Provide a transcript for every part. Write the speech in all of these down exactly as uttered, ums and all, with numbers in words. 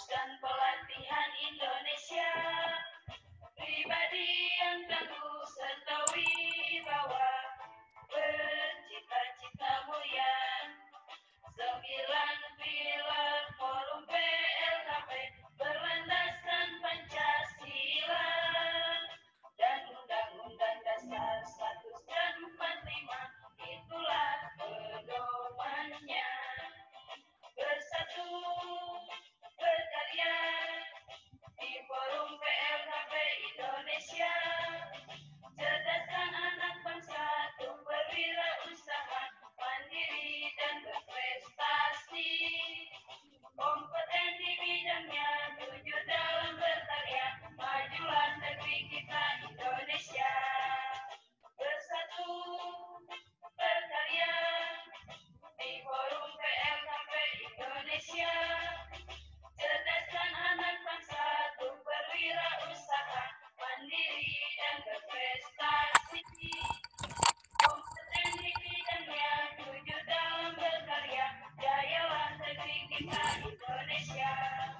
dan pelatihan Indonesia. Pribadi yang tangguh serta wibawa, bercita-cita mulia. Sembilan pilar Forum P L K P berlandaskan Pancasila dan Undang-Undang Dasar seratus empat puluh lima, itulah pedomannya. Bersatu berkarya di Forum P L K P Indonesia, cerdaskan anak bangsa untuk berwirausaha, mandiri dan berprestasi, kompeten di bidangnya, jujur dalam berkarya, majulah negeri kita Indonesia. Bersatu berkarya di Forum P L K P Indonesia, cerdaskan anak bangsa untuk berwirausaha, mandiri dan berprestasi, kompeten di bidangnya, jujur dalam berkarya, jayalah negeri kita Indonesia.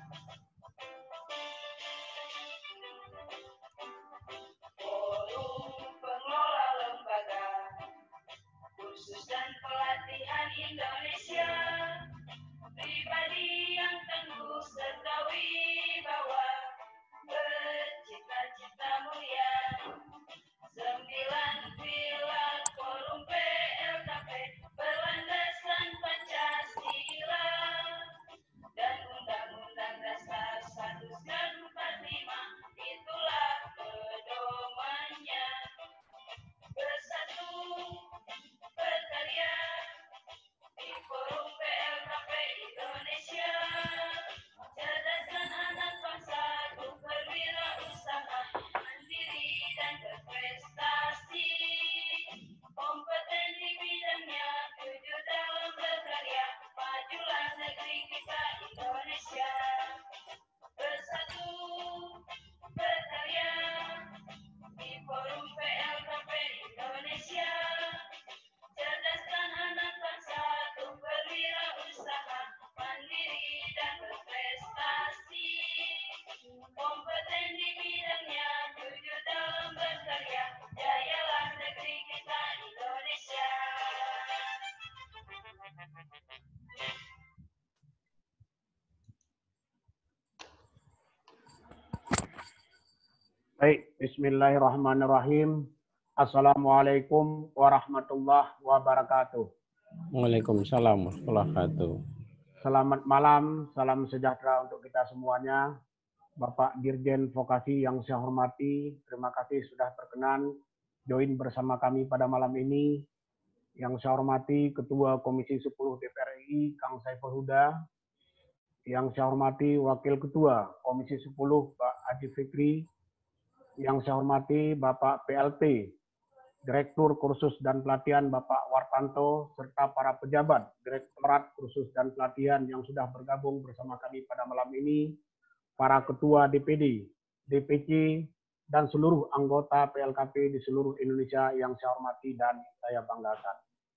Forum pengelola lembaga kursus dan pelatihan Indonesia, pribadi yang tangguh serta wibawa, bercita-cita mulia. Sembilan pilar Forum P L K P berlandaskan Pancasila dan Undang-Undang Dasar seratus empat puluh lima, itulah pedomannya. Bersatu berkarya di Forum P L K P Indonesia, cerdaskan anak bangsa untuk berwirausaha, mandiri dan berprestasi, kompeten di bidangnya, jujur dalam berkarya, majulah negeri kita Indonesia. Bersatu berkarya di Forum P L K P Indonesia, cerdaskan anak bangsa untuk berwirausaha, mandiri dan berprestasi, kompeten di bidangnya, jujur dalam berkarya, jayalah negeri kita Indonesia. Baik, bismillahirrahmanirrahim. Assalamualaikum warahmatullahi wabarakatuh. Waalaikumsalam warahmatullahi wabarakatuh. Selamat malam, salam sejahtera untuk kita semuanya. Bapak Dirjen Vokasi yang saya hormati, terima kasih sudah berkenan join bersama kami pada malam ini. Yang saya hormati Ketua Komisi sepuluh D P R R I, Kang Saiful Huda. Yang saya hormati Wakil Ketua Komisi sepuluh, Pak Haji Fikri. Yang saya hormati Bapak P L T, Direktur Kursus dan Pelatihan Bapak Wartanto, serta para pejabat Direktorat Kursus dan Pelatihan yang sudah bergabung bersama kami pada malam ini, para Ketua D P D, D P C, dan seluruh anggota P L K P di seluruh Indonesia yang saya hormati dan saya banggakan.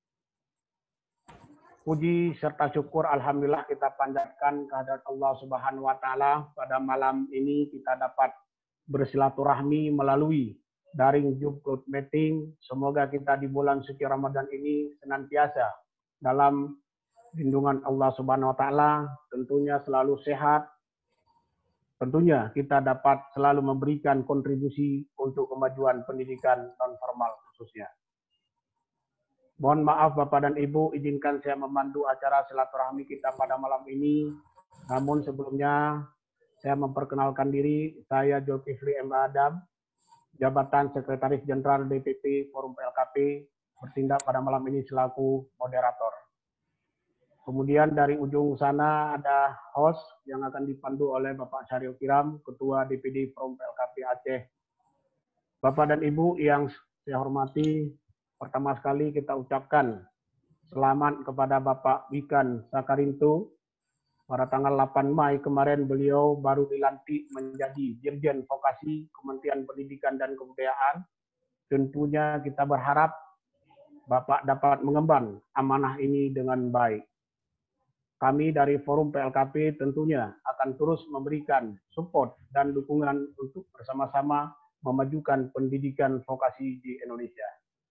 Puji serta syukur Alhamdulillah kita panjatkan kehadirat Allah Subhanahu wa Ta'ala. Pada malam ini kita dapat bersilaturahmi melalui daring Zoom Cloud Meeting. Semoga kita di bulan suci Ramadan ini senantiasa dalam lindungan Allah Subhanahu wa Ta'ala, tentunya selalu sehat. Tentunya kita dapat selalu memberikan kontribusi untuk kemajuan pendidikan non formal khususnya. Mohon maaf Bapak dan Ibu, izinkan saya memandu acara silaturahmi kita pada malam ini. Namun sebelumnya saya memperkenalkan diri, saya Zulkifli M. Adam, jabatan Sekretaris Jenderal D P P Forum P L K P, bertindak pada malam ini selaku moderator. Kemudian dari ujung sana ada host yang akan dipandu oleh Bapak Syaril Kiram, Ketua D P D Forum P L K P Aceh. Bapak dan Ibu yang saya hormati, pertama sekali kita ucapkan selamat kepada Bapak Wikan Sakarinto. Pada tanggal delapan Mei kemarin beliau baru dilantik menjadi Dirjen Vokasi Kementerian Pendidikan dan Kebudayaan. Tentunya kita berharap Bapak dapat mengemban amanah ini dengan baik. Kami dari Forum P L K P tentunya akan akan terus memberikan support dan dukungan untuk bersama-sama memajukan pendidikan vokasi di Indonesia.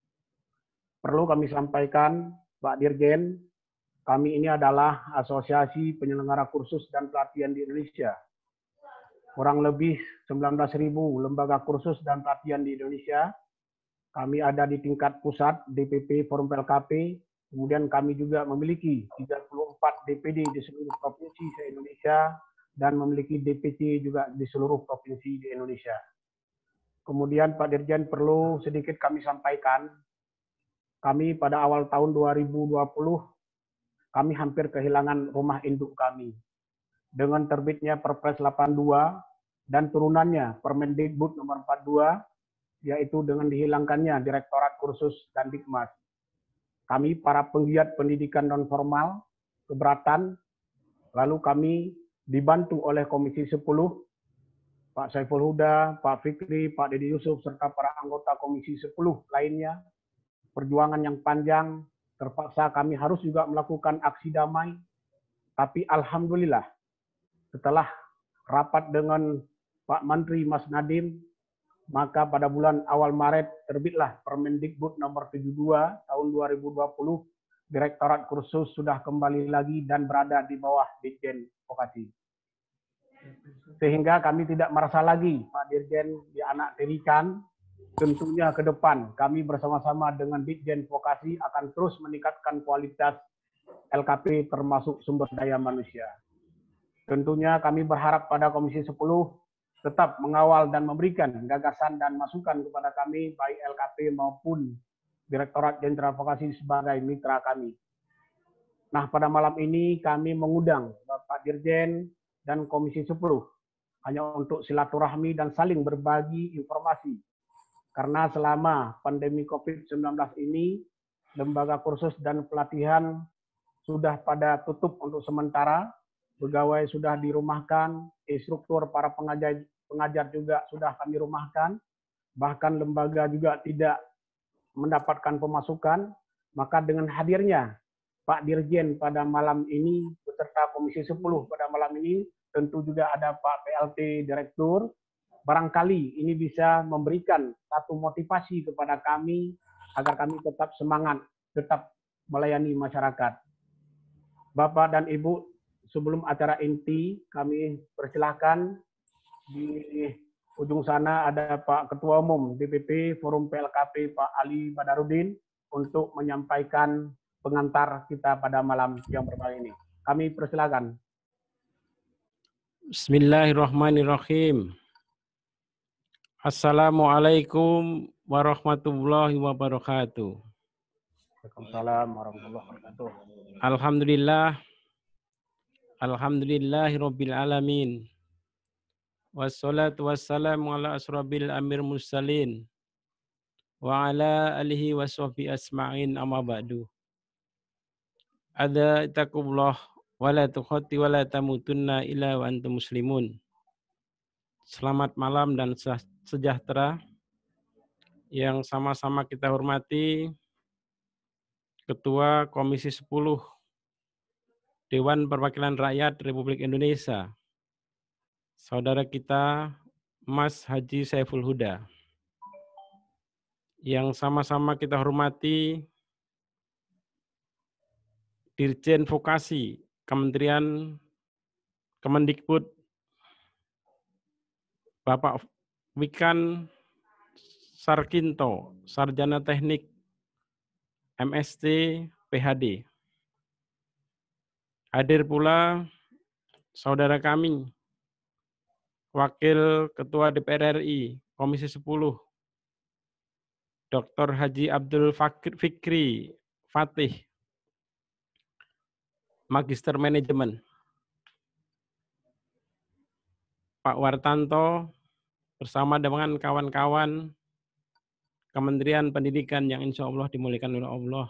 Perlu kami sampaikan, Pak Dirjen, kami ini adalah Asosiasi Penyelenggara Kursus dan Pelatihan di Indonesia. Kurang lebih sembilan belas ribu lembaga kursus dan pelatihan di Indonesia. Kami ada di tingkat pusat, D P P, Forum P L K P, kemudian kami juga memiliki tiga puluh empat D P D di seluruh provinsi se-Indonesia, dan memiliki D P C juga di seluruh provinsi di Indonesia. Kemudian Pak Dirjen perlu sedikit kami sampaikan, kami pada awal tahun dua ribu dua puluh, kami hampir kehilangan rumah induk kami. Dengan terbitnya Perpres delapan puluh dua dan turunannya Permendikbud nomor empat puluh dua, yaitu dengan dihilangkannya Direktorat Kursus dan Dikmas. Kami para penggiat pendidikan non-formal keberatan, lalu kami dibantu oleh Komisi sepuluh, Pak Saiful Huda, Pak Fikri, Pak Dedi Yusuf, serta para anggota Komisi sepuluh lainnya. Perjuangan yang panjang, terpaksa kami harus juga melakukan aksi damai, tapi alhamdulillah, setelah rapat dengan Pak Menteri Mas Nadiem, maka pada bulan awal Maret terbitlah Permendikbud nomor tujuh puluh dua tahun dua ribu dua puluh, Direktorat Kursus sudah kembali lagi dan berada di bawah Ditjen Vokasi. Sehingga kami tidak merasa lagi Pak Dirjen dianaktirikan. Tentunya ke depan kami bersama-sama dengan Ditjen Vokasi akan terus meningkatkan kualitas L K P termasuk sumber daya manusia. Tentunya kami berharap pada Komisi sepuluh tetap mengawal dan memberikan gagasan dan masukan kepada kami, baik L K P maupun Direktorat Jenderal Vokasi sebagai mitra kami. Nah, pada malam ini kami mengundang Bapak Dirjen dan Komisi sepuluh hanya untuk silaturahmi dan saling berbagi informasi. Karena selama pandemi COVID sembilan belas ini, lembaga kursus dan pelatihan sudah pada tutup untuk sementara, pegawai sudah dirumahkan, instruktur para pengajar, pengajar juga sudah kami rumahkan, bahkan lembaga juga tidak mendapatkan pemasukan. Maka dengan hadirnya Pak Dirjen pada malam ini, beserta Komisi sepuluh pada malam ini, tentu juga ada Pak P L T Direktur, barangkali ini bisa memberikan satu motivasi kepada kami, agar kami tetap semangat, tetap melayani masyarakat. Bapak dan Ibu, sebelum acara inti, kami persilahkan di ujung sana ada Pak Ketua Umum D P P Forum P L K P Pak Ali Badarudin untuk menyampaikan pengantar kita pada malam yang berbahagia ini. Kami persilakan. Bismillahirrahmanirrahim. Assalamualaikum warahmatullahi wabarakatuh. Waalaikumsalam warahmatullahi wabarakatuh. Alhamdulillah. Alhamdulillahirabbil alamin. Wassalatu wassalamu ala asrobil amir mursalin wa ala alihi wassohbi asma'in amma ba'du. Ada itakullah wa la tukhati wa la tamutunna illa wa antum muslimun. Selamat malam dan sejahtera yang sama-sama kita hormati Ketua Komisi sepuluh Dewan Perwakilan Rakyat Republik Indonesia, saudara kita Mas Haji Saiful Huda. Yang sama-sama kita hormati Dirjen Vokasi Kementerian Kemendikbud Bapak Wikan Sarkinto, Sarjana Teknik M S T P H D. Hadir pula saudara kami, Wakil Ketua D P R R I Komisi sepuluh, Doktor Haji Abdul Fikri Fatih, Magister Manajemen. Pak Wartanto bersama dengan kawan-kawan Kementerian Pendidikan yang insya Allah dimuliakan oleh Allah.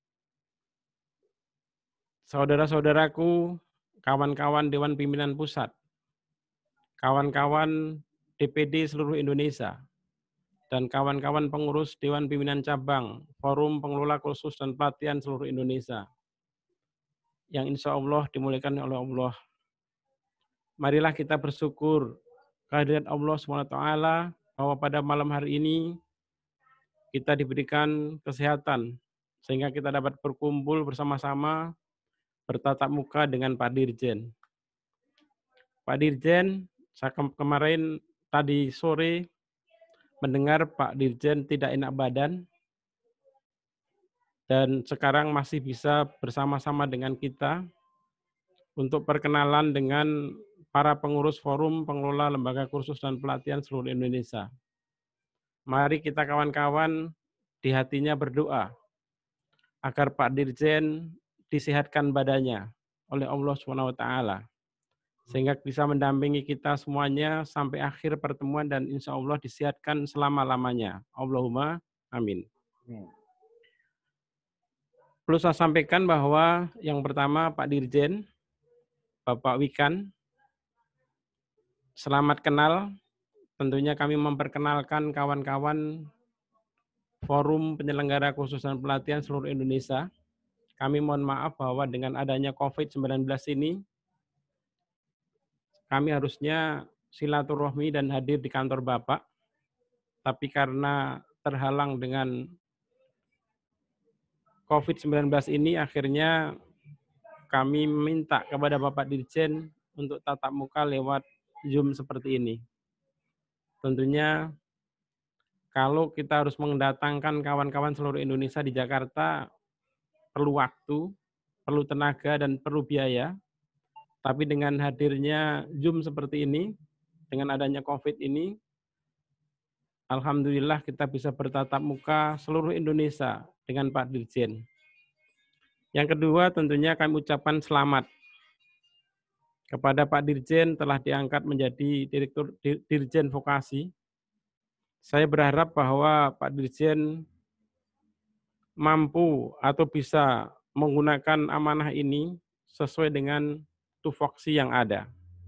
Saudara-saudaraku, kawan-kawan Dewan Pimpinan Pusat, kawan-kawan D P D seluruh Indonesia, dan kawan-kawan pengurus Dewan Pimpinan Cabang, Forum Pengelola Kursus dan Pelatihan seluruh Indonesia, yang insya Allah dimuliakan oleh Allah. marilah kita bersyukur kehadirat Allah subhanahu wa taala bahwa pada malam hari ini kita diberikan kesehatan sehingga kita dapat berkumpul bersama-sama bertatap muka dengan Pak Dirjen. Pak Dirjen, saya ke kemarin tadi sore mendengar Pak Dirjen tidak enak badan dan sekarang masih bisa bersama-sama dengan kita untuk perkenalan dengan para pengurus forum pengelola lembaga kursus dan pelatihan seluruh Indonesia. Mari kita kawan-kawan di hatinya berdoa agar Pak Dirjen disehatkan badannya oleh Allah subhanahu wa taala sehingga bisa mendampingi kita semuanya sampai akhir pertemuan dan insya Allah disehatkan selama-lamanya. Allahumma amin. Perlu saya sampaikan bahwa yang pertama Pak Dirjen, Bapak Wikan, selamat kenal. Tentunya kami memperkenalkan kawan-kawan Forum Penyelenggara Kursus dan Pelatihan seluruh Indonesia. Kami mohon maaf bahwa dengan adanya covid sembilan belas ini, kami harusnya silaturahmi dan hadir di kantor Bapak, tapi karena terhalang dengan covid sembilan belas ini, akhirnya kami minta kepada Bapak Dirjen untuk tatap muka lewat Zoom seperti ini. Tentunya kalau kita harus mendatangkan kawan-kawan seluruh Indonesia di Jakarta, perlu waktu, perlu tenaga, dan perlu biaya. Tapi dengan hadirnya Zoom seperti ini, dengan adanya COVID ini, alhamdulillah kita bisa bertatap muka seluruh Indonesia dengan Pak Dirjen. Yang kedua tentunya kami ucapkan selamat kepada Pak Dirjen telah diangkat menjadi Direktur Dirjen Vokasi. Saya berharap bahwa Pak Dirjen mampu atau bisa menggunakan amanah ini sesuai dengan tupoksi yang ada.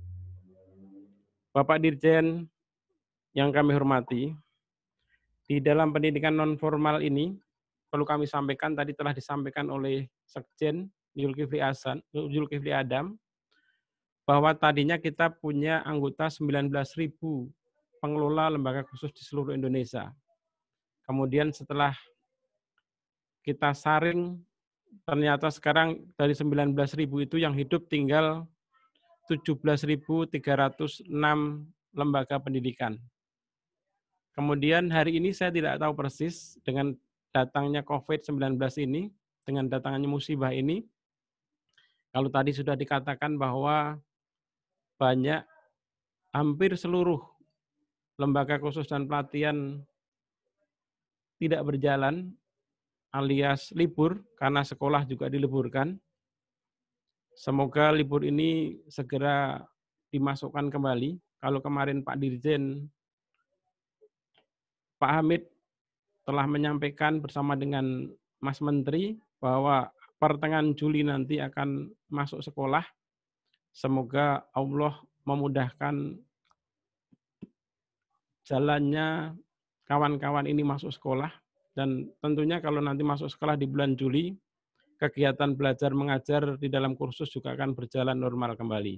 Bapak Dirjen yang kami hormati, di dalam pendidikan non formal ini perlu kami sampaikan, tadi telah disampaikan oleh Sekjen Zulkifli Hasan, Zulkifli Adam, bahwa tadinya kita punya anggota sembilan belas ribu pengelola lembaga khusus di seluruh Indonesia. Kemudian setelah kita saring, ternyata sekarang dari sembilan belas ribu itu yang hidup tinggal tujuh belas ribu tiga ratus enam lembaga pendidikan. Kemudian hari ini saya tidak tahu persis dengan datangnya covid sembilan belas ini, dengan datangnya musibah ini, kalau tadi sudah dikatakan bahwa banyak, hampir seluruh lembaga khusus dan pelatihan tidak berjalan, alias libur, karena sekolah juga diliburkan. Semoga libur ini segera dimasukkan kembali. Kalau kemarin Pak Dirjen, Pak Hamid telah menyampaikan bersama dengan Mas Menteri bahwa pertengahan Juli nanti akan masuk sekolah. Semoga Allah memudahkan jalannya kawan-kawan ini masuk sekolah, dan tentunya kalau nanti masuk sekolah di bulan Juli, kegiatan belajar mengajar di dalam kursus juga akan berjalan normal kembali.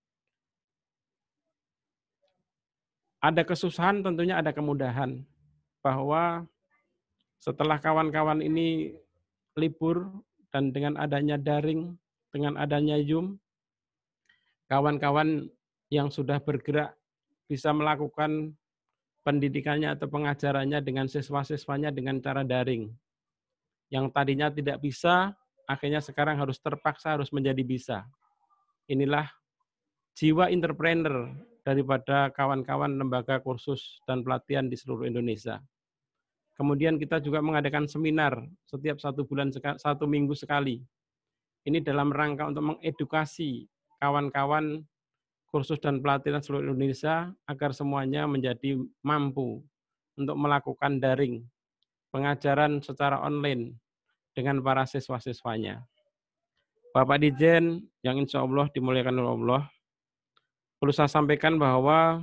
Ada kesusahan, tentunya ada kemudahan, bahwa setelah kawan-kawan ini libur dan dengan adanya daring, dengan adanya Zoom, kawan-kawan yang sudah bergerak bisa melakukan pendidikannya atau pengajarannya dengan siswa-siswanya dengan cara daring. Yang tadinya tidak bisa, akhirnya sekarang harus terpaksa harus menjadi bisa. Inilah jiwa entrepreneur daripada kawan-kawan lembaga kursus dan pelatihan di seluruh Indonesia. Kemudian kita juga mengadakan seminar setiap satu bulan, satu minggu sekali. Ini dalam rangka untuk mengedukasi kawan-kawan kursus dan pelatihan seluruh Indonesia agar semuanya menjadi mampu untuk melakukan daring, pengajaran secara online dengan para siswa-siswanya. Bapak Dirjen yang insya Allah dimuliakan oleh Allah, perlu saya sampaikan bahwa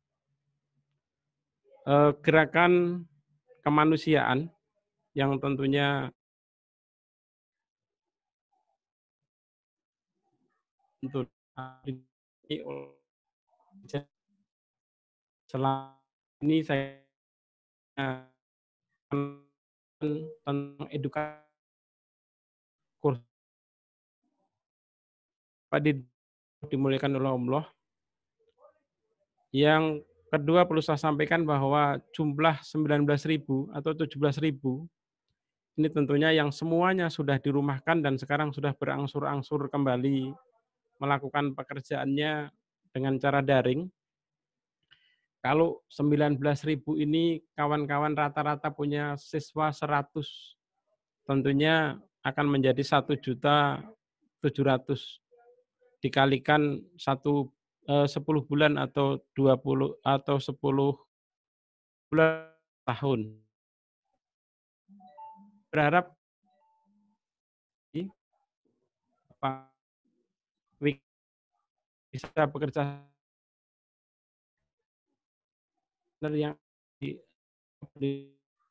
eh, gerakan kemanusiaan yang tentunya untuk selama ini saya tentang edukasi kursus Pak dimuliakan oleh Allah. Yang kedua perlu saya sampaikan bahwa jumlah sembilan belas ribu atau tujuh belas ribu ini tentunya yang semuanya sudah dirumahkan dan sekarang sudah berangsur-angsur kembali melakukan pekerjaannya dengan cara daring. Kalau sembilan belas ribu ini kawan-kawan rata-rata punya siswa seratus, tentunya akan menjadi satu juta tujuh ratus dikalikan satu eh, sepuluh bulan atau dua puluh atau sepuluh bulan tahun. Berharap Pak bisa bekerja yang di, di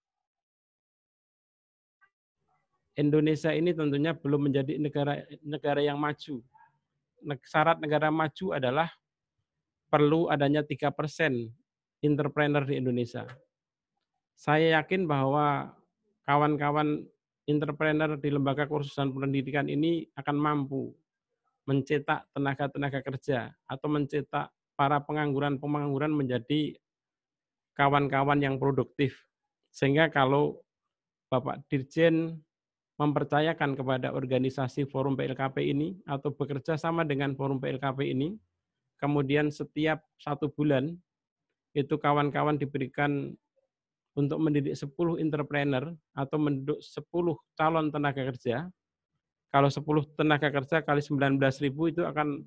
Indonesia ini tentunya belum menjadi negara negara yang maju. Syarat negara maju adalah perlu adanya tiga persen entrepreneur di Indonesia. Saya yakin bahwa kawan-kawan entrepreneur di lembaga kursus dan pendidikan ini akan mampu mencetak tenaga-tenaga kerja atau mencetak para pengangguran-pengangguran menjadi kawan-kawan yang produktif. Sehingga kalau Bapak Dirjen mempercayakan kepada organisasi Forum P L K P ini atau bekerja sama dengan Forum P L K P ini, kemudian setiap satu bulan itu kawan-kawan diberikan untuk mendidik sepuluh entrepreneur atau mendidik sepuluh calon tenaga kerja. Kalau sepuluh tenaga kerja kali sembilan belas ribu itu akan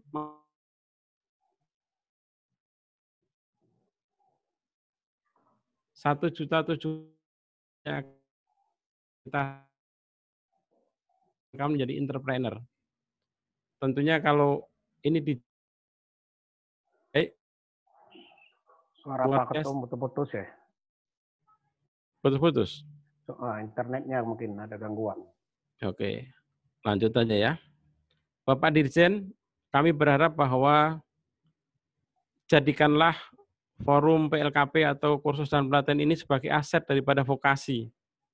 satu juta tujuh kita akan menjadi entrepreneur. Tentunya kalau ini di Suara Pak Ketum putus-putus ya? Putus-putus? Oh, internetnya mungkin ada gangguan. Oke, lanjut aja ya. Bapak Dirjen, kami berharap bahwa jadikanlah Forum P L K P atau kursus dan pelatihan ini sebagai aset daripada vokasi.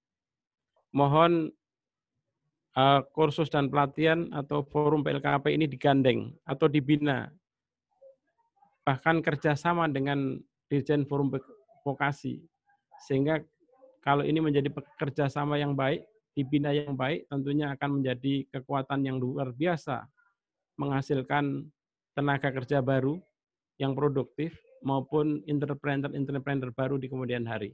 Mohon uh, kursus dan pelatihan atau Forum P L K P ini digandeng atau dibina. Bahkan kerjasama dengan Dirjen Forum Vokasi. Sehingga kalau ini menjadi kerjasama yang baik, dibina yang baik, tentunya akan menjadi kekuatan yang luar biasa, menghasilkan tenaga kerja baru yang produktif, maupun entrepreneur-entrepreneur baru di kemudian hari.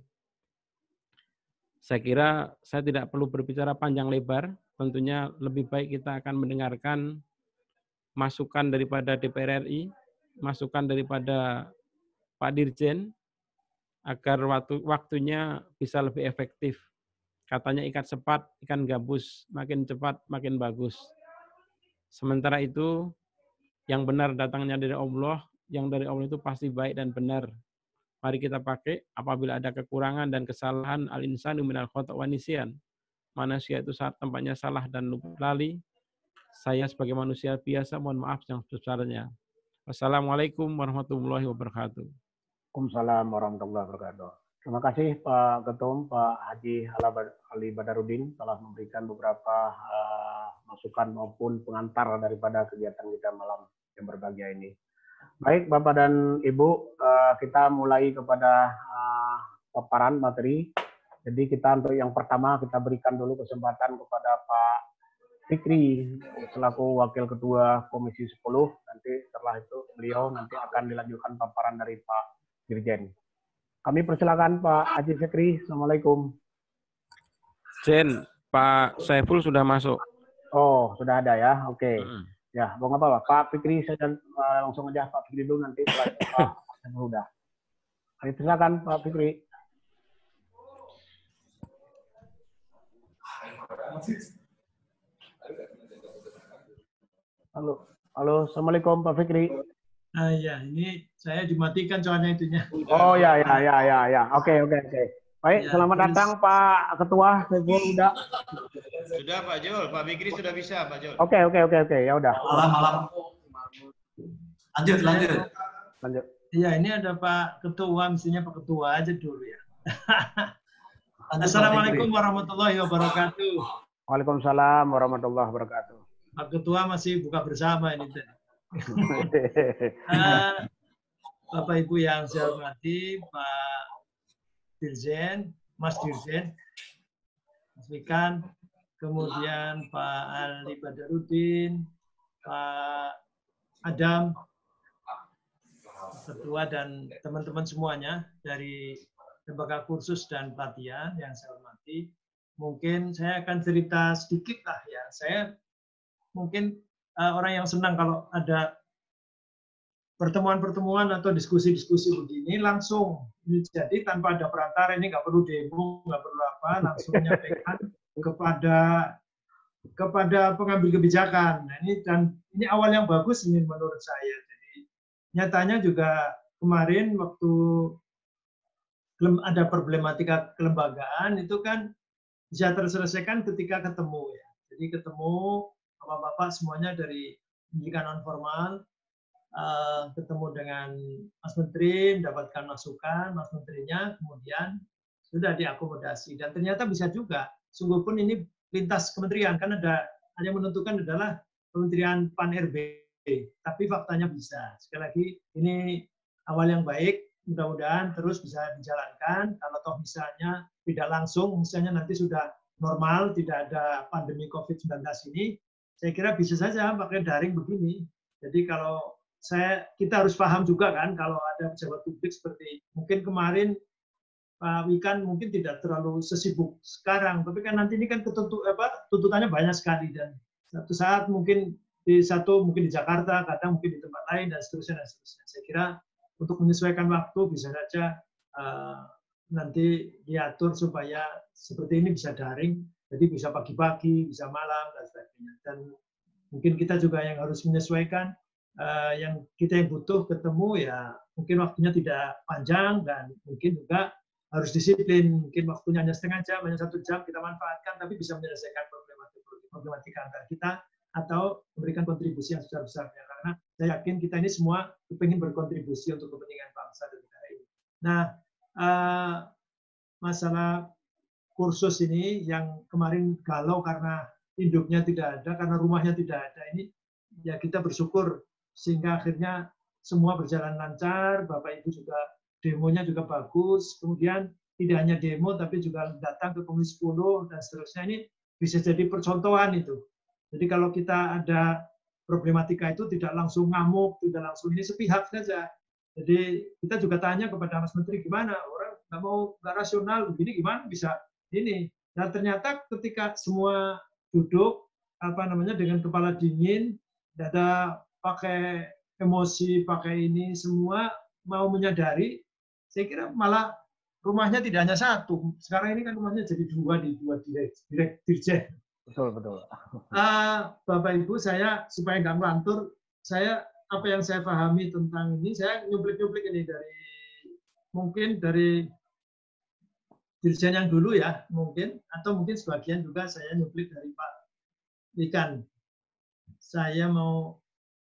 Saya kira saya tidak perlu berbicara panjang lebar, tentunya lebih baik kita akan mendengarkan masukan daripada D P R R I, masukan daripada Pak Dirjen, agar waktu, waktunya bisa lebih efektif. Katanya ikat cepat, ikan gabus, makin cepat, makin bagus. Sementara itu, yang benar datangnya dari Allah, yang dari Allah itu pasti baik dan benar. Mari kita pakai, apabila ada kekurangan dan kesalahan, al-insanu minal khata' wa nisyan. Manusia itu saat tempatnya salah dan lupa lali. Saya sebagai manusia biasa, mohon maaf yang sebesarnya. Wassalamualaikum warahmatullahi wabarakatuh. Waalaikumsalam warahmatullahi wabarakatuh. Terima kasih Pak Ketum, Pak Haji Ali Badarudin telah memberikan beberapa uh, masukan maupun pengantar daripada kegiatan kita malam yang berbahagia ini. Baik Bapak dan Ibu, uh, kita mulai kepada uh, paparan materi. Jadi kita untuk yang pertama kita berikan dulu kesempatan kepada Pak Fikri selaku Wakil Ketua Komisi sepuluh. Nanti setelah itu beliau nanti akan dilanjutkan paparan dari Pak Dirjen. Kami persilakan Pak Haji Fikri. Assalamualaikum. Jen, Pak Saiful sudah masuk. Oh, sudah ada ya. Oke. Okay. Mm-hmm. Ya, mau apa Pak? Pak Fikri, saya uh, langsung aja Pak Fikri dulu nanti setelah itu Pak Saiful sudah. Kami persilakan Pak Fikri. Halo, halo, assalamualaikum Pak Fikri. Ah ya, ini saya dimatikan soalnya itunya. Oh ya ya ya ya ya. Oke oke oke. Baik, ya, selamat terus. datang Pak Ketua. Saya udah. Sudah Pak Jul, Pak Fikri sudah bisa Pak Jul. Oke oke oke oke. Ya udah. Malam malam. Lanjut lanjut. Lanjut. Iya, ini ada Pak Ketua, mestinya Pak Ketua aja dulu ya. Ada Pak Assalamualaikum Fikri. warahmatullahi wabarakatuh. Waalaikumsalam warahmatullahi wabarakatuh. Pak Ketua masih buka bersama ini. Uh, Bapak Ibu yang saya hormati, Pak Dirjen, Mas Dirjen, Mas Wikan, kemudian Pak Ali Badarudin, Pak Adam, Ketua dan teman-teman semuanya dari Lembaga Kursus dan Pelatihan yang saya hormati. Mungkin saya akan cerita sedikit lah ya. Saya mungkin uh, orang yang senang kalau ada pertemuan-pertemuan atau diskusi-diskusi begini langsung. Jadi tanpa ada perantara, ini nggak perlu demo, nggak perlu apa, langsung menyampaikan kepada kepada pengambil kebijakan. Nah, ini dan ini awal yang bagus ini menurut saya. Jadi nyatanya juga kemarin waktu ada problematika kelembagaan itu kan bisa terselesaikan ketika ketemu ya. Jadi ketemu bapak-bapak semuanya dari pendidikan non formal, uh, ketemu dengan Mas Menteri, mendapatkan masukan, Mas Menterinya, kemudian sudah diakomodasi. Dan ternyata bisa juga, sungguh pun ini lintas kementerian, kan ada, ada yang menentukan adalah Kementerian Pan R B, tapi faktanya bisa. Sekali lagi, ini awal yang baik, mudah-mudahan terus bisa dijalankan. Kalau toh misalnya tidak langsung, misalnya nanti sudah normal, tidak ada pandemi COVID sembilan belas ini, saya kira bisa saja pakai daring begini. Jadi kalau saya kita harus paham juga kan, kalau ada pejabat publik seperti mungkin kemarin Pak Wikan mungkin tidak terlalu sesibuk sekarang, tapi kan nanti ini kan ketentu, apa, tuntutannya banyak sekali dan satu saat mungkin di satu mungkin di Jakarta, kadang mungkin di tempat lain dan seterusnya dan seterusnya. Saya kira untuk menyesuaikan waktu bisa saja uh, nanti diatur supaya seperti ini bisa daring, jadi bisa pagi-pagi, bisa malam dan sebagainya. Dan mungkin kita juga yang harus menyesuaikan, uh, yang kita yang butuh ketemu ya mungkin waktunya tidak panjang dan mungkin juga harus disiplin. Mungkin waktunya hanya setengah jam, hanya satu jam kita manfaatkan, tapi bisa menyelesaikan problematika antar kita atau memberikan kontribusi yang besar-besarnya. Karena saya yakin kita ini semua ingin berkontribusi untuk kepentingan bangsa dan negara ini. Nah, uh, masalah kursus ini yang kemarin galau karena induknya tidak ada, karena rumahnya tidak ada ini, ya kita bersyukur sehingga akhirnya semua berjalan lancar, Bapak Ibu juga demonya juga bagus, kemudian tidak hanya demo tapi juga datang ke Komisi sepuluh dan seterusnya, ini bisa jadi percontohan itu. Jadi kalau kita ada problematika itu tidak langsung ngamuk, tidak langsung ini, sepihak saja. Jadi kita juga tanya kepada Mas Menteri, gimana orang nggak mau nggak rasional begini, gimana bisa ini? Nah ternyata ketika semua duduk apa namanya dengan kepala dingin, tidak ada pakai emosi, pakai ini, semua mau menyadari, saya kira malah rumahnya tidak hanya satu. Sekarang ini kan rumahnya jadi dua di dua direct, direct dirjen. Betul, betul. Uh, Bapak Ibu, saya supaya nggak melantur, saya apa yang saya pahami tentang ini, saya nyuplik-nyuplik ini dari mungkin dari dirjen yang dulu ya, mungkin atau mungkin sebagian juga saya nyuplik dari Pak Wikan. Saya mau,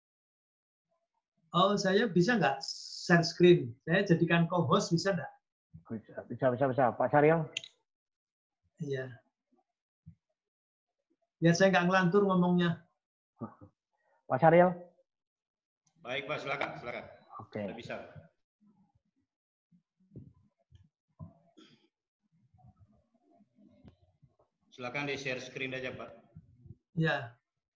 oh saya bisa nggak share screen? Saya jadikan co-host bisa nggak? Bisa, bisa, bisa. Pak Syariel? Iya. Biar saya nggak ngelantur ngomongnya. Pak Syariel? Baik Pak, silakan, silakan. Oke. Sudah bisa. Silakan di share screen aja Pak. Ya.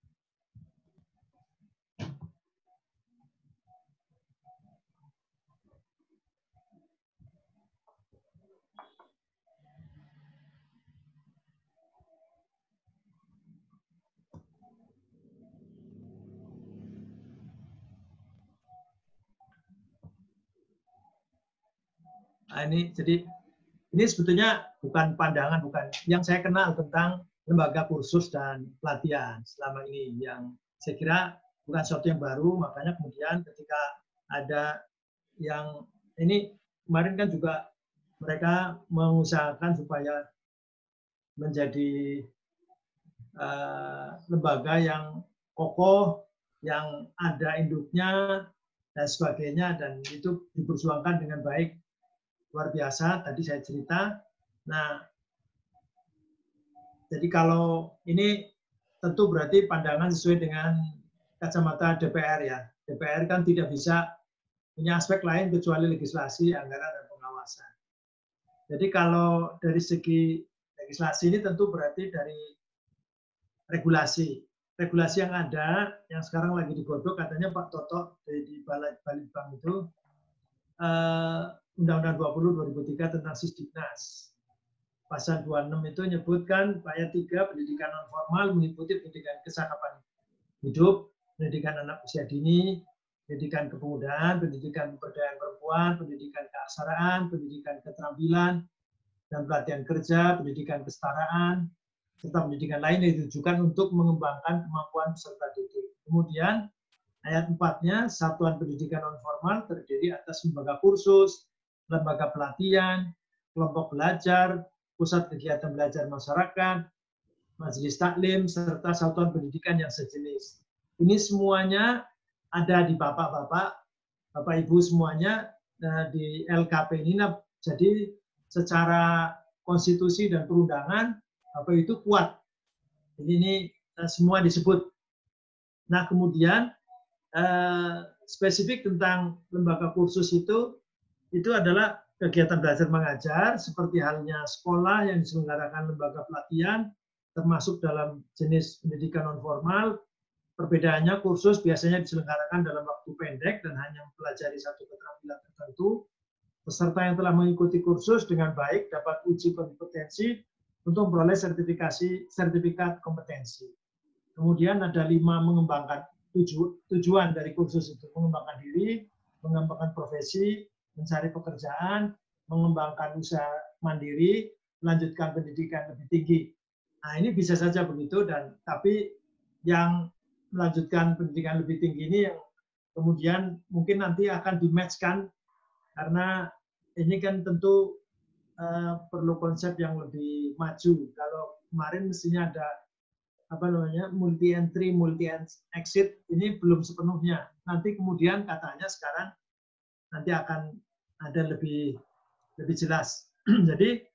Nah, ini jadi ini sebetulnya bukan pandangan, bukan yang saya kenal tentang lembaga kursus dan pelatihan selama ini, yang saya kira bukan sesuatu yang baru. Makanya kemudian ketika ada yang ini kemarin kan juga mereka mengusahakan supaya menjadi uh, lembaga yang kokoh, yang ada induknya, dan sebagainya, dan itu diperjuangkan dengan baik, luar biasa. Tadi saya cerita. Nah, jadi kalau ini tentu berarti pandangan sesuai dengan kacamata D P R ya. D P R kan tidak bisa punya aspek lain kecuali legislasi, anggaran, dan pengawasan. Jadi kalau dari segi legislasi ini tentu berarti dari regulasi. Regulasi yang ada, yang sekarang lagi digodok, katanya Pak Toto di Balitbank itu, uh, Undang-Undang dua puluh dua ribu tiga tentang Sisdiknas. Pasal dua puluh enam itu menyebutkan ayat tiga, pendidikan non formal meliputi pendidikan kesehatan hidup, pendidikan anak usia dini, pendidikan kepemudaan, pendidikan pemberdayaan perempuan, pendidikan keaksaraan, pendidikan keterampilan dan pelatihan kerja, pendidikan kesetaraan, serta pendidikan lain yang ditujukan untuk mengembangkan kemampuan peserta didik. Kemudian ayat empat-nya, satuan pendidikan non formal terdiri atas lembaga kursus, lembaga pelatihan, kelompok belajar, pusat kegiatan belajar masyarakat, majelis taklim, serta satuan pendidikan yang sejenis. Ini semuanya ada di bapak-bapak, bapak ibu semuanya di L K P ini. Nah, jadi secara konstitusi dan perundangan apa itu kuat. Jadi ini semua disebut. Nah, kemudian eh, spesifik tentang lembaga kursus itu, itu adalah kegiatan belajar mengajar seperti halnya sekolah yang diselenggarakan lembaga pelatihan, termasuk dalam jenis pendidikan non formal. Perbedaannya kursus biasanya diselenggarakan dalam waktu pendek dan hanya mempelajari satu keterampilan tertentu. Peserta yang telah mengikuti kursus dengan baik dapat uji kompetensi untuk memperoleh sertifikasi sertifikat kompetensi. Kemudian ada lima mengembangkan tuju, tujuan dari kursus itu: mengembangkan diri, mengembangkan profesi, mencari pekerjaan, mengembangkan usaha mandiri, melanjutkan pendidikan lebih tinggi. Nah, ini bisa saja begitu, dan tapi yang melanjutkan pendidikan lebih tinggi ini yang kemudian mungkin nanti akan di-match-kan, karena ini kan tentu Uh, perlu konsep yang lebih maju. Kalau kemarin mestinya ada apa namanya multi entry, multi exit, ini belum sepenuhnya. Nanti kemudian katanya sekarang nanti akan ada lebih lebih jelas. Jadi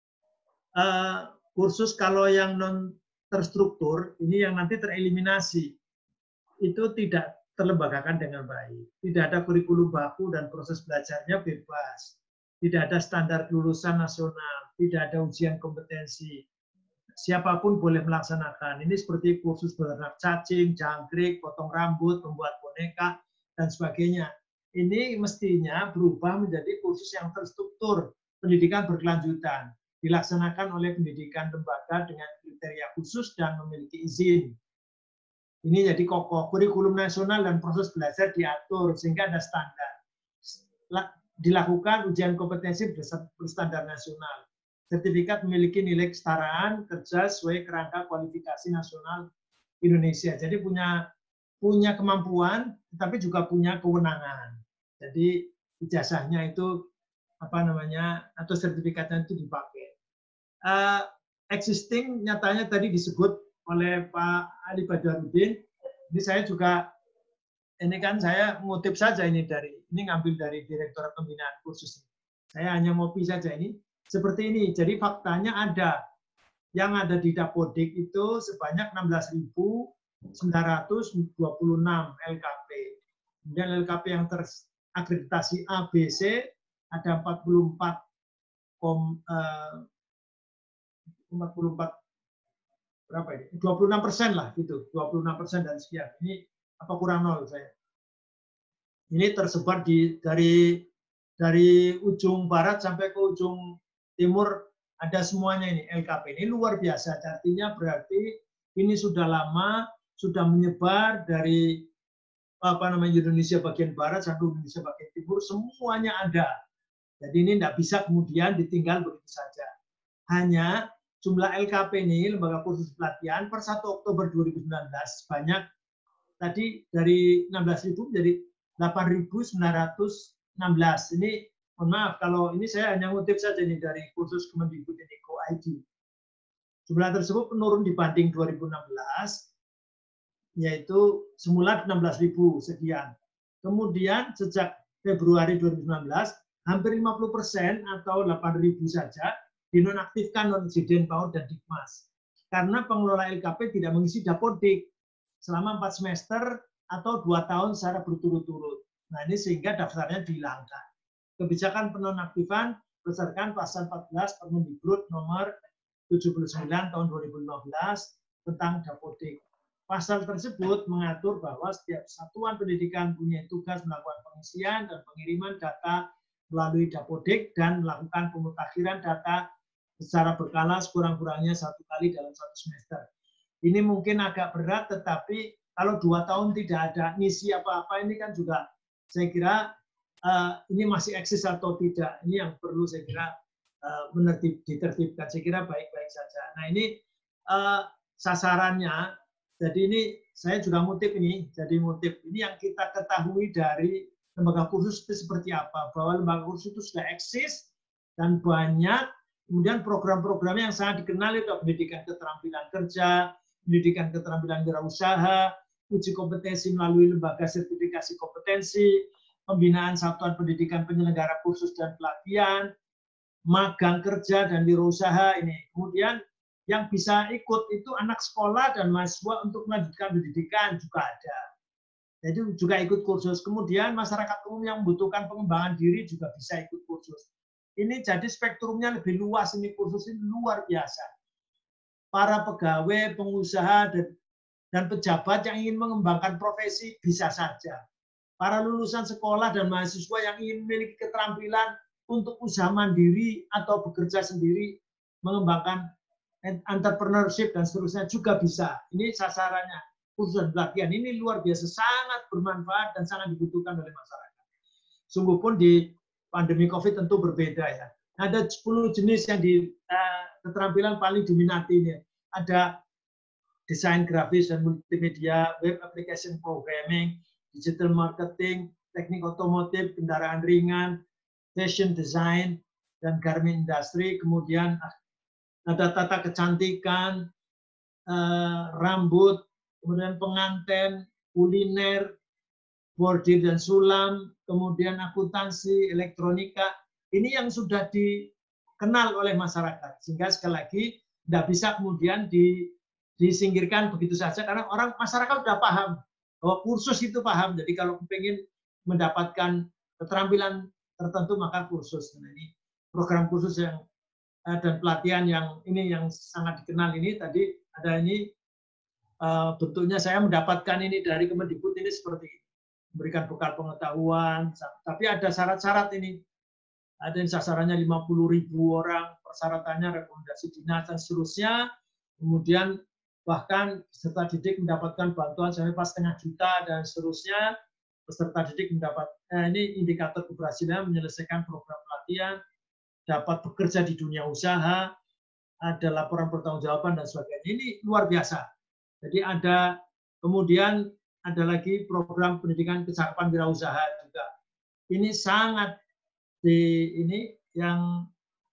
uh, kursus kalau yang non terstruktur ini yang nanti tereliminasi itu tidak terlembagakan dengan baik. Tidak ada kurikulum baku dan proses belajarnya bebas. Tidak ada standar kelulusan nasional, tidak ada ujian kompetensi. Siapapun boleh melaksanakan. Ini seperti kursus beternak cacing, jangkrik, potong rambut, membuat boneka, dan sebagainya. Ini mestinya berubah menjadi kursus yang terstruktur, pendidikan berkelanjutan, dilaksanakan oleh pendidikan lembaga dengan kriteria khusus dan memiliki izin. Ini jadi kokoh. Kurikulum nasional dan proses belajar diatur sehingga ada standar. Dilakukan ujian kompetensi berstandar nasional. Sertifikat memiliki nilai kesetaraan kerja sesuai kerangka kualifikasi nasional Indonesia. Jadi punya punya kemampuan, tetapi juga punya kewenangan. Jadi ijazahnya itu apa namanya atau sertifikatnya itu dipakai. Uh, existing nyatanya tadi disebut oleh Pak Ali Badarudin. Ini saya juga ini kan saya ngutip saja ini dari ini ngambil dari Direktorat Pembinaan Kursus. Saya hanya ngopi saja ini seperti ini. Jadi faktanya ada yang ada di Dapodik itu sebanyak enam belas ribu sembilan ratus dua puluh enam L K P. Kemudian L K P yang terakreditasi A B C ada empat puluh empat berapa ini? dua puluh enam persen lah gitu, dua puluh enam persen dan sekian. Ini apa kurang nol saya. Ini tersebar di dari dari ujung barat sampai ke ujung timur, ada semuanya ini L K P. Ini luar biasa. Artinya berarti ini sudah lama, sudah menyebar dari apa namanya Indonesia bagian barat sampai Indonesia bagian timur, semuanya ada. Jadi ini tidak bisa kemudian ditinggal begitu saja. Hanya jumlah L K P ini, lembaga kursus pelatihan, per satu Oktober dua ribu sembilan belas sebanyak tadi dari enam belas ribu menjadi delapan ribu sembilan ratus enam belas. Ini mohon maaf kalau ini saya hanya ngutip saja ini dari kursus Kemendikbud titik go titik I D. Jumlah tersebut menurun dibanding dua ribu enam belas, yaitu semula enam belas ribu sekian. Kemudian sejak Februari dua ribu sembilan belas, hampir lima puluh persen atau delapan ribu saja dinonaktifkan non-resident PAUD dan Dikmas. Karena pengelola L K P tidak mengisi dapodik selama empat semester atau dua tahun secara berturut-turut. Nah ini sehingga daftarnya dihilangkan. Kebijakan penonaktifan berdasarkan pasal empat belas Permendikbud nomor tujuh puluh sembilan tahun dua ribu lima belas tentang dapodik. Pasal tersebut mengatur bahwa setiap satuan pendidikan punya tugas melakukan pengisian dan pengiriman data melalui dapodik dan melakukan pemutakhiran data secara berkala sekurang-kurangnya satu kali dalam satu semester. Ini mungkin agak berat, tetapi kalau dua tahun tidak ada ngisi apa-apa, ini kan juga saya kira uh, ini masih eksis atau tidak. Ini yang perlu saya kira uh, menertib, ditertibkan. Saya kira baik-baik saja. Nah ini uh, sasarannya. Jadi ini saya juga motif ini, jadi motif ini yang kita ketahui dari lembaga kursus itu seperti apa, bahwa lembaga kursus itu sudah eksis dan banyak, kemudian program-program yang sangat dikenal itu pendidikan keterampilan kerja, pendidikan keterampilan wirausaha, uji kompetensi melalui lembaga sertifikasi kompetensi, pembinaan satuan pendidikan penyelenggara kursus dan pelatihan, magang kerja dan wirausaha ini. Kemudian yang bisa ikut itu anak sekolah dan mahasiswa untuk melanjutkan pendidikan juga ada. Jadi juga ikut kursus. Kemudian masyarakat umum yang membutuhkan pengembangan diri juga bisa ikut kursus. Ini jadi spektrumnya lebih luas, ini kursus ini luar biasa. Para pegawai, pengusaha, dan, dan pejabat yang ingin mengembangkan profesi bisa saja. Para lulusan sekolah dan mahasiswa yang ingin memiliki keterampilan untuk usaha mandiri atau bekerja sendiri, mengembangkan entrepreneurship dan seterusnya juga bisa. Ini sasarannya, kursus dan pelatihan. Ini luar biasa, sangat bermanfaat dan sangat dibutuhkan oleh masyarakat. Sungguh pun di pandemi COVID tentu berbeda ya. Ada sepuluh jenis yang di uh, keterampilan paling diminati ini. Ada desain grafis dan multimedia, web application programming, digital marketing, teknik otomotif, kendaraan ringan, fashion design, dan garment industry. Kemudian ada tata kecantikan, eh, rambut, kemudian pengantin, kuliner, bordir dan sulam, kemudian akuntansi, elektronika. Ini yang sudah dikenal oleh masyarakat. Sehingga sekali lagi tidak bisa kemudian di, disingkirkan begitu saja karena orang masyarakat sudah paham bahwa kursus itu paham. Jadi kalau ingin mendapatkan keterampilan tertentu maka kursus. Nah, ini program kursus yang dan pelatihan yang ini yang sangat dikenal ini tadi ada ini uh, bentuknya saya mendapatkan ini dari Kemendikbud ini seperti ini. Memberikan bekal pengetahuan, tapi ada syarat-syarat ini. Ada yang sasarannya lima puluh ribu orang, persyaratannya rekomendasi dinas dan seterusnya. Kemudian bahkan peserta didik mendapatkan bantuan sampai pas setengah juta dan seterusnya. Peserta didik mendapat eh, ini indikator keberhasilan menyelesaikan program pelatihan, dapat bekerja di dunia usaha, ada laporan pertanggungjawaban dan sebagainya. Ini luar biasa. Jadi ada kemudian ada lagi program pendidikan kecakapan wirausaha juga. Ini sangat di ini yang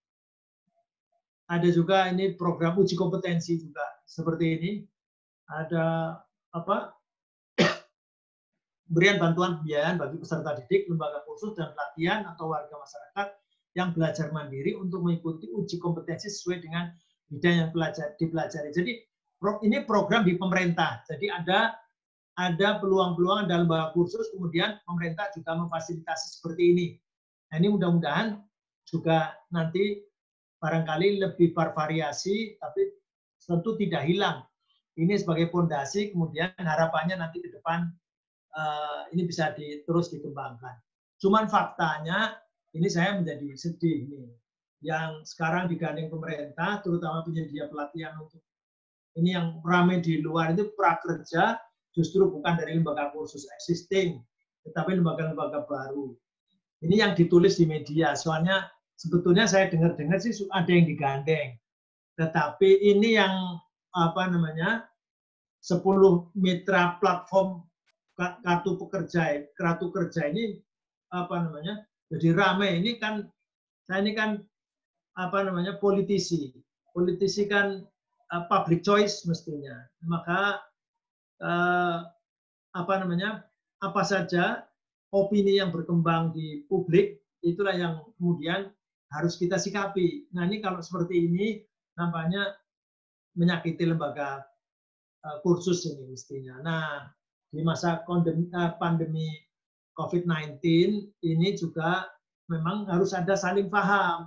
ada juga ini program uji kompetensi juga seperti ini. Ada apa? Berian bantuan pembiayaan bagi peserta didik, lembaga kursus dan pelatihan atau warga masyarakat yang belajar mandiri untuk mengikuti uji kompetensi sesuai dengan bidang yang belajar dipelajari. Jadi ini program di pemerintah. Jadi ada ada peluang-peluang dalam lembaga kursus, kemudian pemerintah juga memfasilitasi seperti ini. Nah, ini mudah-mudahan juga nanti barangkali lebih bervariasi, tapi tentu tidak hilang. Ini sebagai fondasi, kemudian harapannya nanti ke depan uh, ini bisa di, terus dikembangkan. Cuman faktanya ini saya menjadi sedih nih. Yang sekarang digandeng pemerintah, terutama penyedia pelatihan untuk ini yang ramai di luar itu prakerja, justru bukan dari lembaga kursus existing, tetapi lembaga-lembaga baru. Ini yang ditulis di media. Soalnya sebetulnya saya dengar-dengar sih ada yang digandeng, tetapi ini yang apa namanya sepuluh mitra platform kartu pekerja, kartu kerja ini apa namanya? Jadi ramai ini kan, saya ini kan apa namanya politisi, politisi kan uh, public choice mestinya, maka uh, apa namanya apa saja opini yang berkembang di publik, itulah yang kemudian harus kita sikapi. Nah ini kalau seperti ini nampaknya menyakiti lembaga uh, kursus ini mestinya. Nah di masa pandemi, uh, pandemi COVID sembilan belas ini juga memang harus ada saling paham.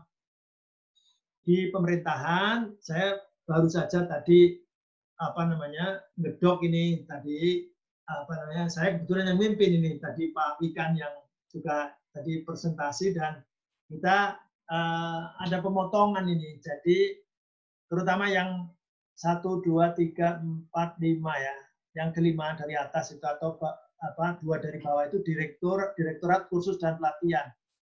Di pemerintahan saya baru saja tadi apa namanya ngedok ini tadi apa namanya saya kebetulan yang mimpin ini tadi Pak Wikan yang juga tadi presentasi dan kita uh, ada pemotongan ini. Jadi terutama yang satu, dua, tiga, empat, lima ya. Yang kelima dari atas itu atau apa dua dari bawah itu direktur Direktorat Kursus dan Pelatihan.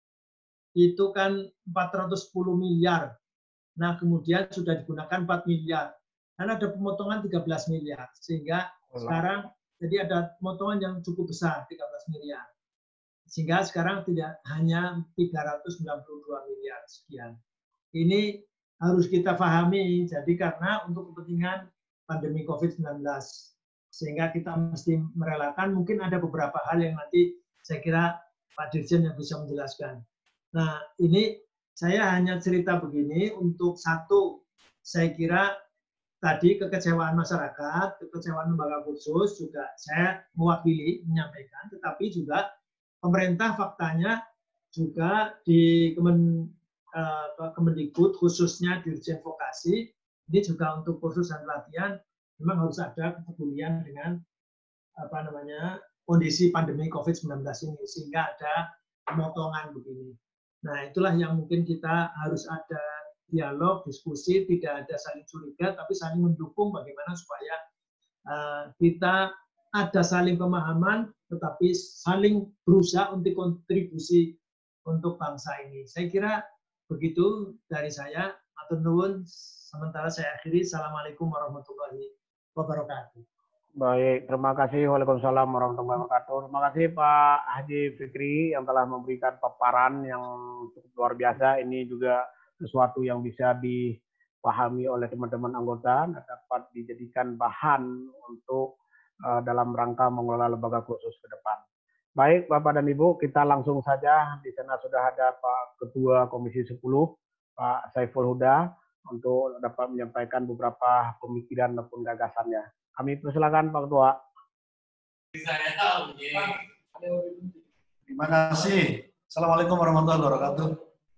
Itu kan empat ratus sepuluh miliar. Nah, kemudian sudah digunakan empat miliar. Dan ada pemotongan tiga belas miliar. Sehingga sekarang jadi ada pemotongan yang cukup besar tiga belas miliar. Sehingga sekarang tidak hanya tiga ratus sembilan puluh dua miliar sekian. Ini harus kita pahami, jadi karena untuk kepentingan pandemi COVID sembilan belas. Sehingga kita mesti merelakan, mungkin ada beberapa hal yang nanti saya kira Pak Dirjen yang bisa menjelaskan. Nah, ini saya hanya cerita begini untuk satu, saya kira tadi kekecewaan masyarakat, kekecewaan lembaga kursus juga saya mewakili menyampaikan, tetapi juga pemerintah faktanya juga di Kemen, uh, Kemendikbud khususnya Dirjen Vokasi ini juga untuk kursus dan pelatihan memang harus ada kepedulian dengan apa namanya kondisi pandemi COVID sembilan belas ini sehingga ada pemotongan begini. Nah itulah yang mungkin kita harus ada dialog, diskusi, tidak ada saling curiga tapi saling mendukung bagaimana supaya uh, kita ada saling pemahaman tetapi saling berusaha untuk kontribusi untuk bangsa ini. Saya kira begitu dari saya. Matur nuwun. Sementara saya akhiri. Assalamualaikum warahmatullahi wabarakatuh. Baik, terima kasih. Waalaikumsalam warahmatullahi wabarakatuh. Terima kasih Pak Haji Fikri yang telah memberikan paparan yang cukup luar biasa. Ini juga sesuatu yang bisa dipahami oleh teman-teman anggota dan dapat dijadikan bahan untuk uh, dalam rangka mengelola lembaga kursus ke depan. Baik, Bapak dan Ibu, kita langsung saja. Di sana sudah ada Pak Ketua Komisi sepuluh, Pak Saiful Huda, untuk dapat menyampaikan beberapa pemikiran maupun gagasannya. Kami persilakan Pak Ketua. Terima kasih. Assalamualaikum warahmatullahi wabarakatuh.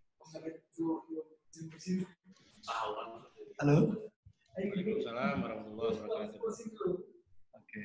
Halo. Waalaikumsalam warahmatullahi wabarakatuh. Oke.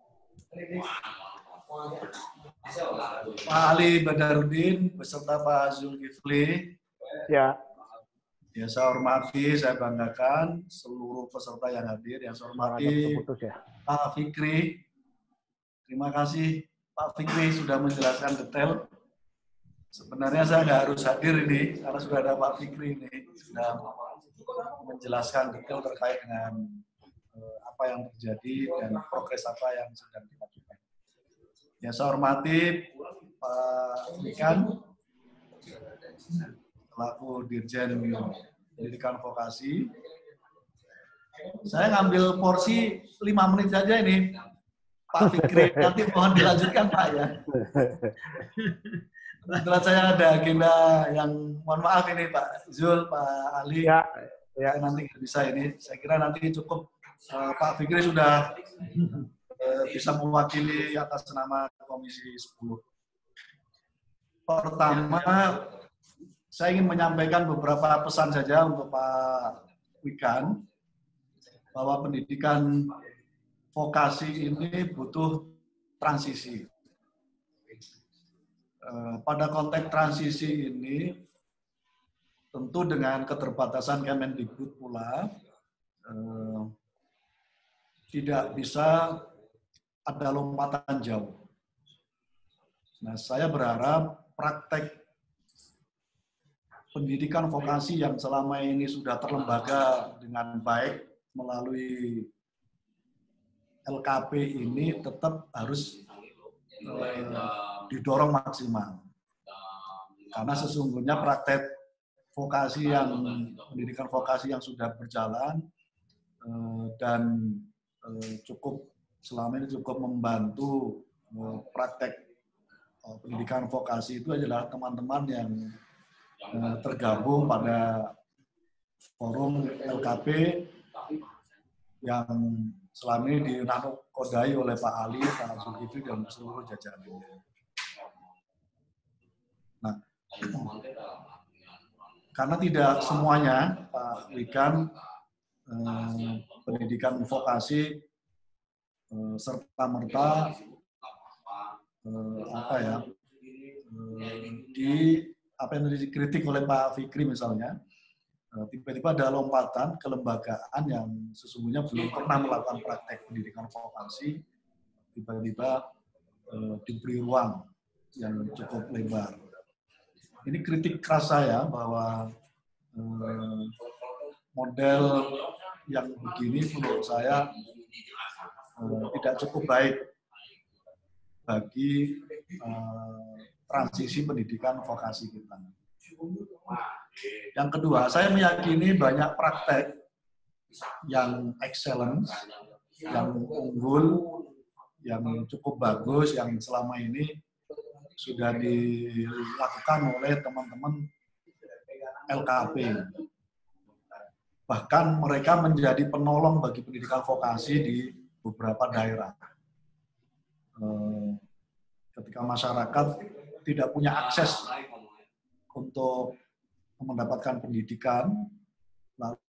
Pak Ali Badarudin beserta Pak Zulkifli. Ya. Ya, saya hormati, saya banggakan seluruh peserta yang hadir. Yang saya hormati ya. Pak Fikri. Terima kasih Pak Fikri sudah menjelaskan detail. Sebenarnya saya nggak harus hadir ini, karena sudah ada Pak Fikri ini. Sudah menjelaskan detail terkait dengan eh, apa yang terjadi dan progres apa yang sedang dilakukan. Ya, saya hormati Pak Wikan, selaku Dirjen Pendidikan Vokasi. Saya ngambil porsi lima menit saja ini, Pak Fikri. Nanti mohon dilanjutkan Pak ya. Setelah saya ada agenda yang, mohon maaf ini Pak Zul, Pak Ali. Ya, ya. Saya nanti nggak bisa ini. Saya kira nanti cukup uh, Pak Fikri sudah uh, bisa mewakili atas nama Komisi sepuluh. Pertama, saya ingin menyampaikan beberapa pesan saja untuk Pak Wikan, bahwa pendidikan vokasi ini butuh transisi. Pada konteks transisi ini, tentu dengan keterbatasan Kemendikbud pula, eh, tidak bisa ada lompatan jauh. Nah, saya berharap praktek pendidikan vokasi yang selama ini sudah terlembaga dengan baik melalui L K P ini tetap harus eh, didorong maksimal. Karena sesungguhnya praktek vokasi yang pendidikan vokasi yang sudah berjalan eh, dan eh, cukup selama ini cukup membantu eh, praktek uh, pendidikan vokasi itu adalah teman-teman yang uh, tergabung pada forum L K P yang selama ini dinakodai oleh Pak Ali, Pak Zulkifli, dan seluruh jajarannya. Nah, karena tidak semuanya, Pak Wikan, eh, pendidikan vokasi eh, serta-merta eh, apa ya, eh, di apa yang dikritik oleh Pak Fikri misalnya, tiba-tiba ada lompatan kelembagaan yang sesungguhnya belum pernah melakukan praktek pendidikan vokasi, tiba-tiba eh, diberi ruang yang cukup lebar. Ini kritik keras saya bahwa eh, model yang begini menurut saya eh, tidak cukup baik bagi eh, transisi pendidikan vokasi kita. Yang kedua, saya meyakini banyak praktek yang excellent, yang unggul, yang cukup bagus, yang selama ini sudah dilakukan oleh teman-teman L K P. Bahkan mereka menjadi penolong bagi pendidikan vokasi di beberapa daerah. Ketika masyarakat tidak punya akses untuk mendapatkan pendidikan, lalu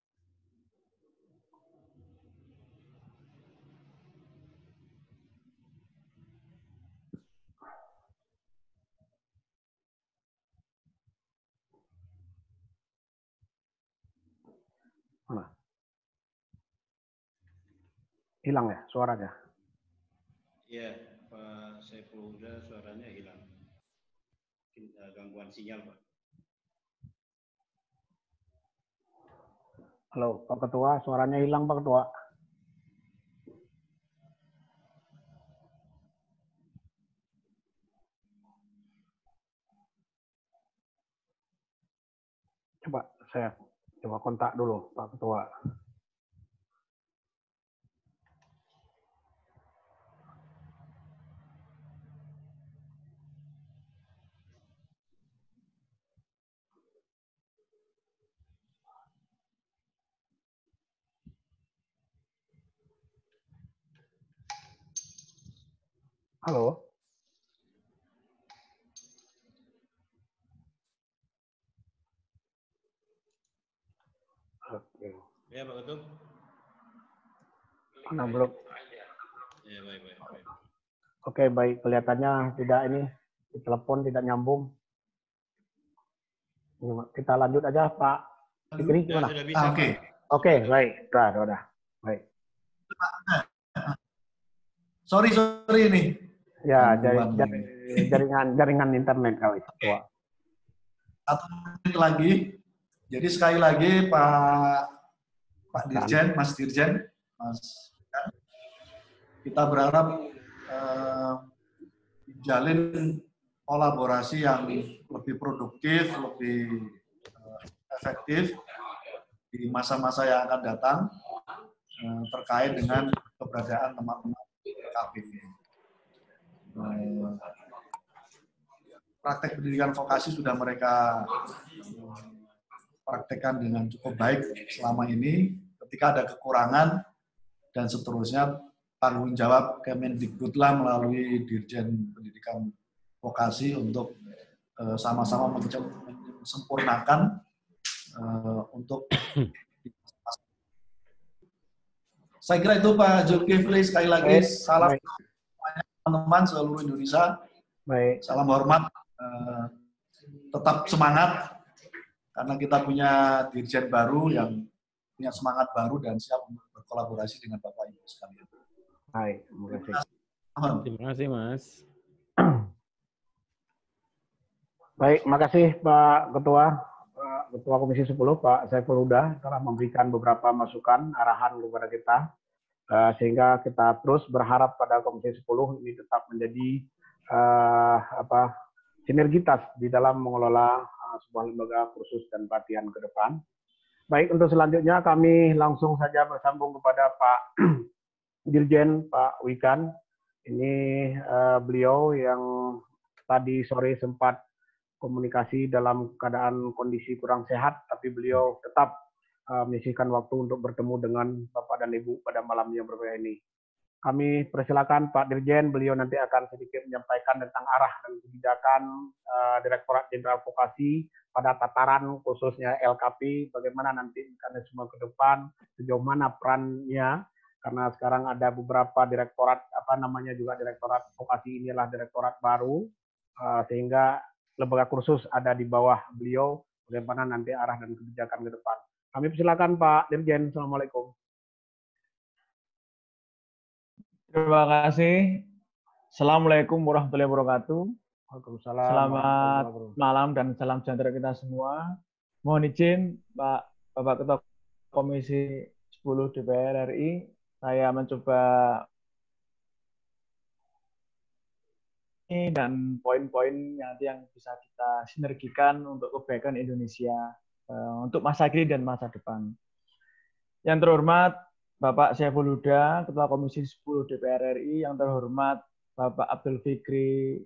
Mana? Hilang ya suaranya? Iya, Pak Saiful Huda suaranya hilang. Mungkin uh, gangguan sinyal, Pak. Halo, Pak Ketua, suaranya hilang, Pak Ketua. Coba saya coba kontak dulu, Pak Ketua. Halo. Oke. Ya, Pak Ketum. Mana belum? Ya, baik, baik, baik. Oke, baik. Kelihatannya tidak ini, di telepon tidak nyambung. Kita lanjut aja, Pak Fikri, gimana? Ya, sudah bisa, ah, oke. Pak. Oke, baik. Sudah, sudah. Baik. Sorry, sorry ini. Ya, jaring, jaring, jaringan jaringan internet kali. Oke. Satu menit lagi. Jadi sekali lagi Pak Pak Dirjen, Mas Dirjen, Mas, kita berharap eh, jalin kolaborasi yang lebih produktif, lebih eh, efektif di masa-masa yang akan datang eh, terkait dengan keberadaan teman-teman K P I. Praktek pendidikan vokasi sudah mereka praktekkan dengan cukup baik selama ini. Ketika ada kekurangan dan seterusnya, tanggung jawab Kemendikbudlah melalui Dirjen Pendidikan Vokasi untuk sama-sama menyempurnakan untuk saya kira itu Pak Zulkifli. Sekali lagi baik, salam baik. Teman-teman seluruh Indonesia. Baik. Salam hormat. Uh, tetap semangat karena kita punya dirjen baru yang punya semangat baru dan siap untuk berkolaborasi dengan Bapak Ibu sekalian. Baik, terima kasih. Terima kasih, Mas. Baik, makasih Pak Ketua, Pak Ketua Komisi sepuluh, Pak Saiful Huda telah memberikan beberapa masukan, arahan kepada kita, uh, sehingga kita terus berharap pada Komisi sepuluh ini tetap menjadi uh, apa sinergitas di dalam mengelola uh, sebuah lembaga kursus dan pelatihan ke depan. Baik, untuk selanjutnya kami langsung saja bersambung kepada Pak Dirjen, Pak Wikan. Ini uh, beliau yang tadi sore sempat komunikasi dalam keadaan kondisi kurang sehat, tapi beliau tetap uh, menyisihkan waktu untuk bertemu dengan Bapak dan Ibu pada malam yang berbeda ini. Kami persilakan Pak Dirjen, beliau nanti akan sedikit menyampaikan tentang arah dan kebijakan uh, Direktorat Jenderal Vokasi pada tataran khususnya L K P, bagaimana nanti mekanisme ke depan, sejauh mana perannya, karena sekarang ada beberapa direktorat, apa namanya juga Direktorat Vokasi ini adalah direktorat baru, uh, sehingga lembaga kursus ada di bawah beliau, bagaimana nanti arah dan kebijakan ke depan. Kami persilakan Pak Dirjen. Assalamualaikum. Terima kasih. Assalamualaikum warahmatullahi wabarakatuh. Waalaikumsalam. Selamat malam dan salam sejahtera kita semua. Mohon izin Pak Bapak Ketua Komisi sepuluh D P R R I, saya mencoba dan poin-poin nanti yang bisa kita sinergikan untuk kebaikan Indonesia untuk masa kini dan masa depan. Yang terhormat Bapak Syaiful Huda, Ketua Komisi sepuluh D P R R I, yang terhormat Bapak Abdul Fikri,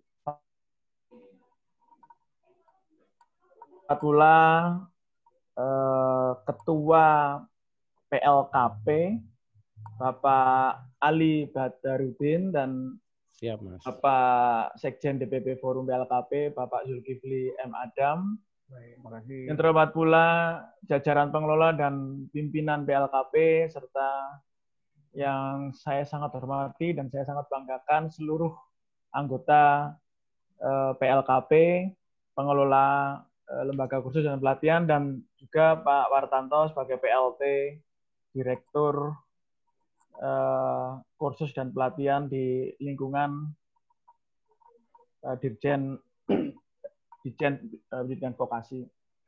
pula eh, Ketua P L K P, Bapak Ali Badarudin, dan Siap, Mas. Bapak Sekjen D P P Forum P L K P, Bapak Zulkifli M. Adam. Baik, terima kasih. Yang terhormat pula jajaran pengelola dan pimpinan P L K P, serta yang saya sangat hormati dan saya sangat banggakan seluruh anggota eh, P L K P, pengelola eh, lembaga kursus dan pelatihan, dan juga Pak Wartanto sebagai P L T, Direktur eh, kursus dan pelatihan di lingkungan eh, Dirjen Dirjen Pendidikan Vokasi.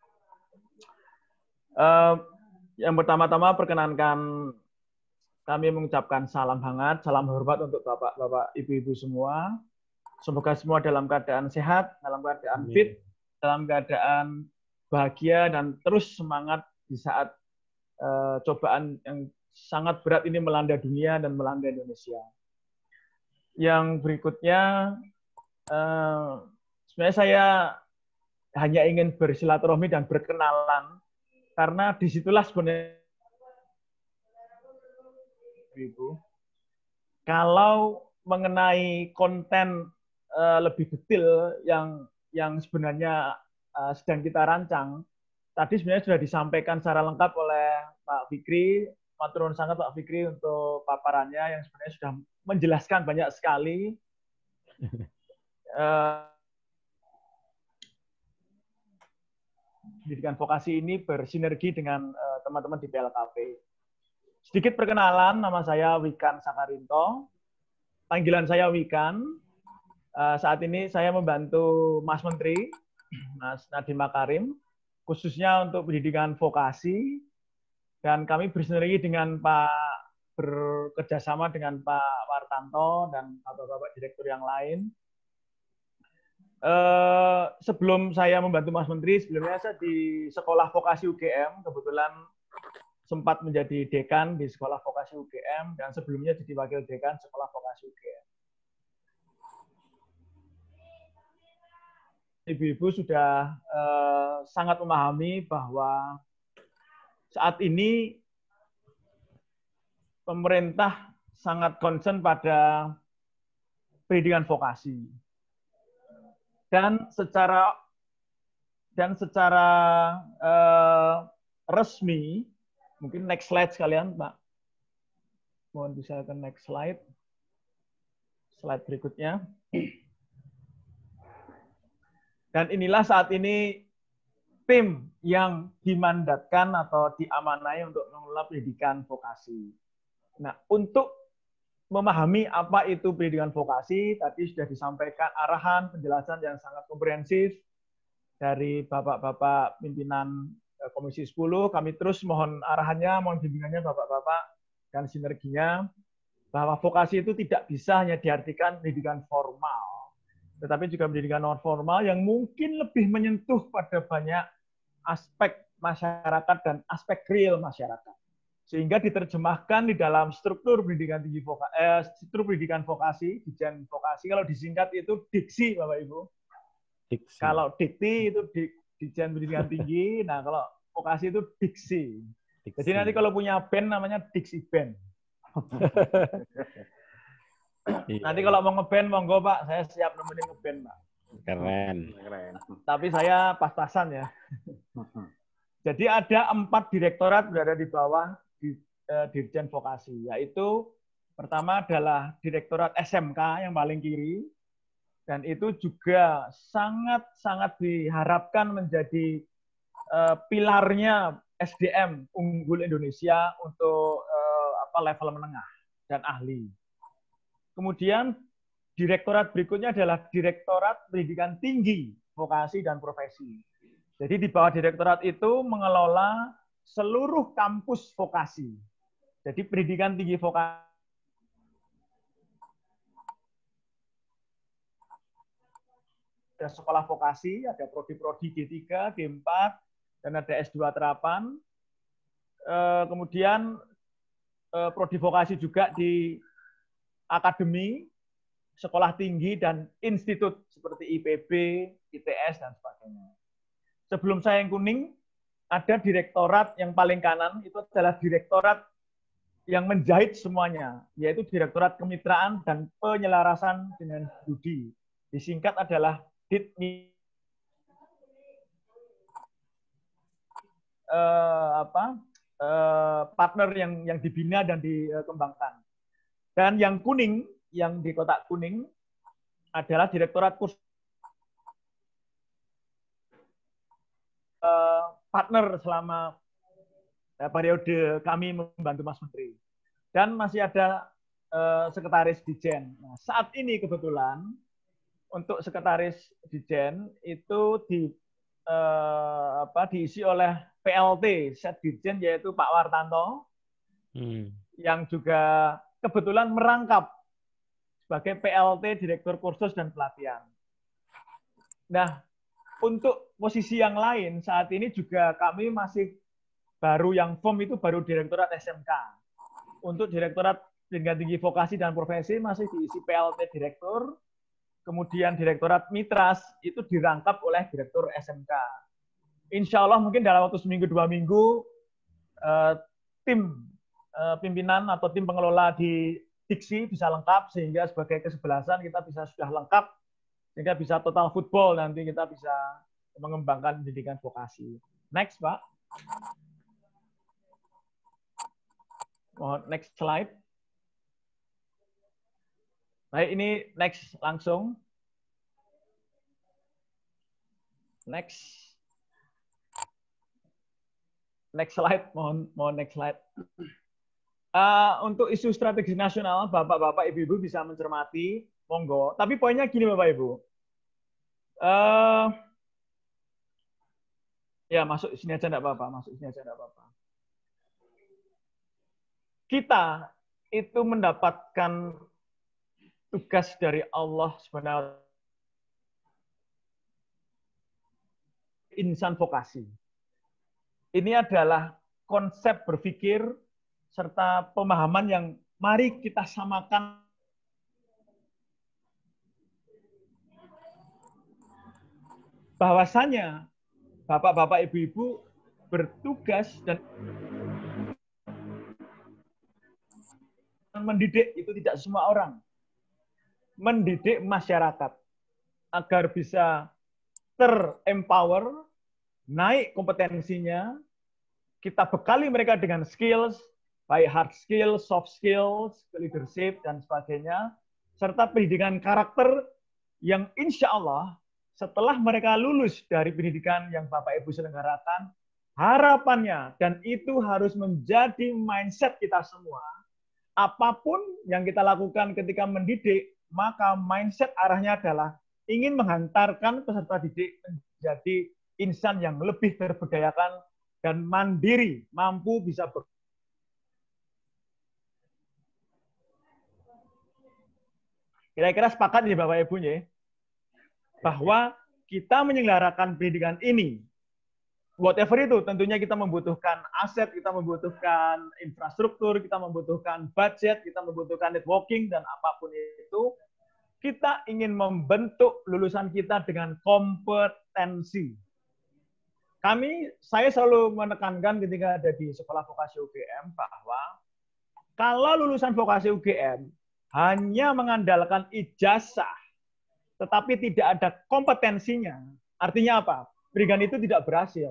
Uh, yang pertama-tama perkenankan kami mengucapkan salam hangat, salam hormat untuk bapak-bapak, ibu-ibu semua. Semoga semua dalam keadaan sehat, dalam keadaan fit, dalam keadaan bahagia, dan terus semangat di saat uh, cobaan yang sangat berat ini melanda dunia dan melanda Indonesia. Yang berikutnya, uh, sebenarnya saya hanya ingin bersilaturahmi dan berkenalan, karena disitulah sebenarnya Ibu, kalau mengenai konten uh, lebih detail yang yang sebenarnya uh, sedang kita rancang, tadi sebenarnya sudah disampaikan secara lengkap oleh Pak Fikri. Matur nuwun sangat Pak Fikri untuk paparannya yang sebenarnya sudah menjelaskan banyak sekali. uh, Pendidikan vokasi ini bersinergi dengan teman-teman uh, di P L K P. Sedikit perkenalan, nama saya Wikan Sakarinto. Panggilan saya Wikan. Uh, saat ini saya membantu Mas Menteri, Mas Nadiem Makarim, khususnya untuk pendidikan vokasi. Dan kami bersinergi dengan Pak, bekerjasama dengan Pak Wartanto dan bapak-bapak direktur yang lain. Uh, sebelum saya membantu Mas Menteri, sebelumnya saya di Sekolah Vokasi U G M, kebetulan sempat menjadi dekan di Sekolah Vokasi U G M, dan sebelumnya jadi wakil dekan Sekolah Vokasi U G M. Ibu-ibu sudah uh, sangat memahami bahwa saat ini pemerintah sangat concern pada pendidikan vokasi. Dan secara dan secara uh, resmi, mungkin next slide sekalian, Pak. Mohon bisa ke next slide. Slide berikutnya. Dan inilah saat ini tim yang dimandatkan atau diamanai untuk mengelola pendidikan vokasi. Nah, untuk memahami apa itu pendidikan vokasi, tadi sudah disampaikan arahan, penjelasan yang sangat komprehensif dari Bapak-Bapak pimpinan Komisi sepuluh. Kami terus mohon arahannya, mohon bimbingannya Bapak-Bapak, dan sinerginya, bahwa vokasi itu tidak bisa hanya diartikan pendidikan formal, tetapi juga pendidikan non formal yang mungkin lebih menyentuh pada banyak aspek masyarakat dan aspek real masyarakat. Sehingga diterjemahkan di dalam struktur pendidikan tinggi vokasi, eh, struktur pendidikan vokasi, Dirjen Vokasi, kalau disingkat itu diksi, Bapak Ibu. Diksi. Kalau dikti itu di Ditjen Pendidikan Tinggi, nah kalau vokasi itu diksi. Diksi. Jadi nanti kalau punya band namanya Diksi Band. Iya. Nanti kalau mau ngeband, monggo Pak, saya siap nemenin ngeband Pak. Keren. Keren. Tapi saya pas-pasan ya. Jadi ada empat direktorat berada di bawah di, eh, Dirjen Vokasi, yaitu pertama adalah Direktorat S M K yang paling kiri, dan itu juga sangat-sangat diharapkan menjadi eh, pilarnya S D M unggul Indonesia untuk eh, apa level menengah dan ahli. Kemudian direktorat berikutnya adalah Direktorat Pendidikan Tinggi, Vokasi dan Profesi. Jadi di bawah direktorat itu mengelola seluruh kampus vokasi. Jadi pendidikan tinggi vokasi ada sekolah vokasi, ada prodi-prodi G tiga, G empat, dan ada S dua terapan. Kemudian prodi vokasi juga di akademi, sekolah tinggi, dan institut seperti I P B, I T S, dan sebagainya. Sebelum saya yang kuning, ada direktorat yang paling kanan, itu adalah direktorat yang menjahit semuanya, yaitu Direktorat Kemitraan dan Penyelarasan dengan Studi. Disingkat adalah Ditmi. Eh, apa, eh, partner yang, yang dibina dan dikembangkan. Dan yang kuning, yang di kotak kuning, adalah Direktorat Kursus partner selama ya, periode kami membantu Mas Menteri. Dan masih ada eh, sekretaris Dijen. Nah, saat ini kebetulan untuk sekretaris Dijen itu di eh, apa diisi oleh P L T Set Dijen, yaitu Pak Wartanto, hmm. yang juga kebetulan merangkap sebagai P L T Direktur Kursus dan Pelatihan. Nah, untuk posisi yang lain, saat ini juga kami masih baru yang form itu baru Direktorat S M K. Untuk Direktorat Pendidikan Tinggi Vokasi dan Profesi masih diisi P L T Direktur, kemudian Direktorat Mitras itu dirangkap oleh Direktur S M K. Insya Allah mungkin dalam waktu seminggu dua minggu, eh, tim eh, pimpinan atau tim pengelola di Diksi bisa lengkap, sehingga sebagai kesebelasan kita bisa sudah lengkap, sehingga bisa total football, nanti kita bisa mengembangkan pendidikan vokasi. Next, Pak. Oh, next slide. Baik, ini next langsung. Next. Next slide, mohon mohon next slide. Uh, untuk isu strategis nasional, Bapak-bapak, Ibu-ibu bisa mencermati, monggo. Tapi poinnya gini, Bapak Ibu. Uh, ya, masuk sini aja enggak apa-apa, masuk sini aja enggak apa-apa. Kita itu mendapatkan tugas dari Allah Subhanahu wa taala, insan vokasi. Ini adalah konsep berpikir serta pemahaman yang mari kita samakan bahwasanya Bapak-bapak, Ibu-ibu bertugas dan mendidik itu tidak semua orang. Mendidik masyarakat agar bisa ter-empower, naik kompetensinya, kita bekali mereka dengan skills, baik hard skills, soft skills, leadership, dan sebagainya, serta pendidikan karakter yang insya Allah setelah mereka lulus dari pendidikan yang Bapak Ibu selenggarakan, harapannya, dan itu harus menjadi mindset kita semua, apapun yang kita lakukan ketika mendidik, maka mindset arahnya adalah ingin menghantarkan peserta didik menjadi insan yang lebih terberdayakan dan mandiri, mampu bisa ber Kira-kira sepakat nih Bapak Ibu ya, bahwa kita menyelenggarakan pendidikan ini, whatever itu, tentunya kita membutuhkan aset, kita membutuhkan infrastruktur, kita membutuhkan budget, kita membutuhkan networking, dan apapun itu, kita ingin membentuk lulusan kita dengan kompetensi. Kami, saya selalu menekankan ketika ada di sekolah vokasi U G M bahwa kalau lulusan vokasi U G M hanya mengandalkan ijazah, tetapi tidak ada kompetensinya, artinya apa? Pendidikan itu tidak berhasil.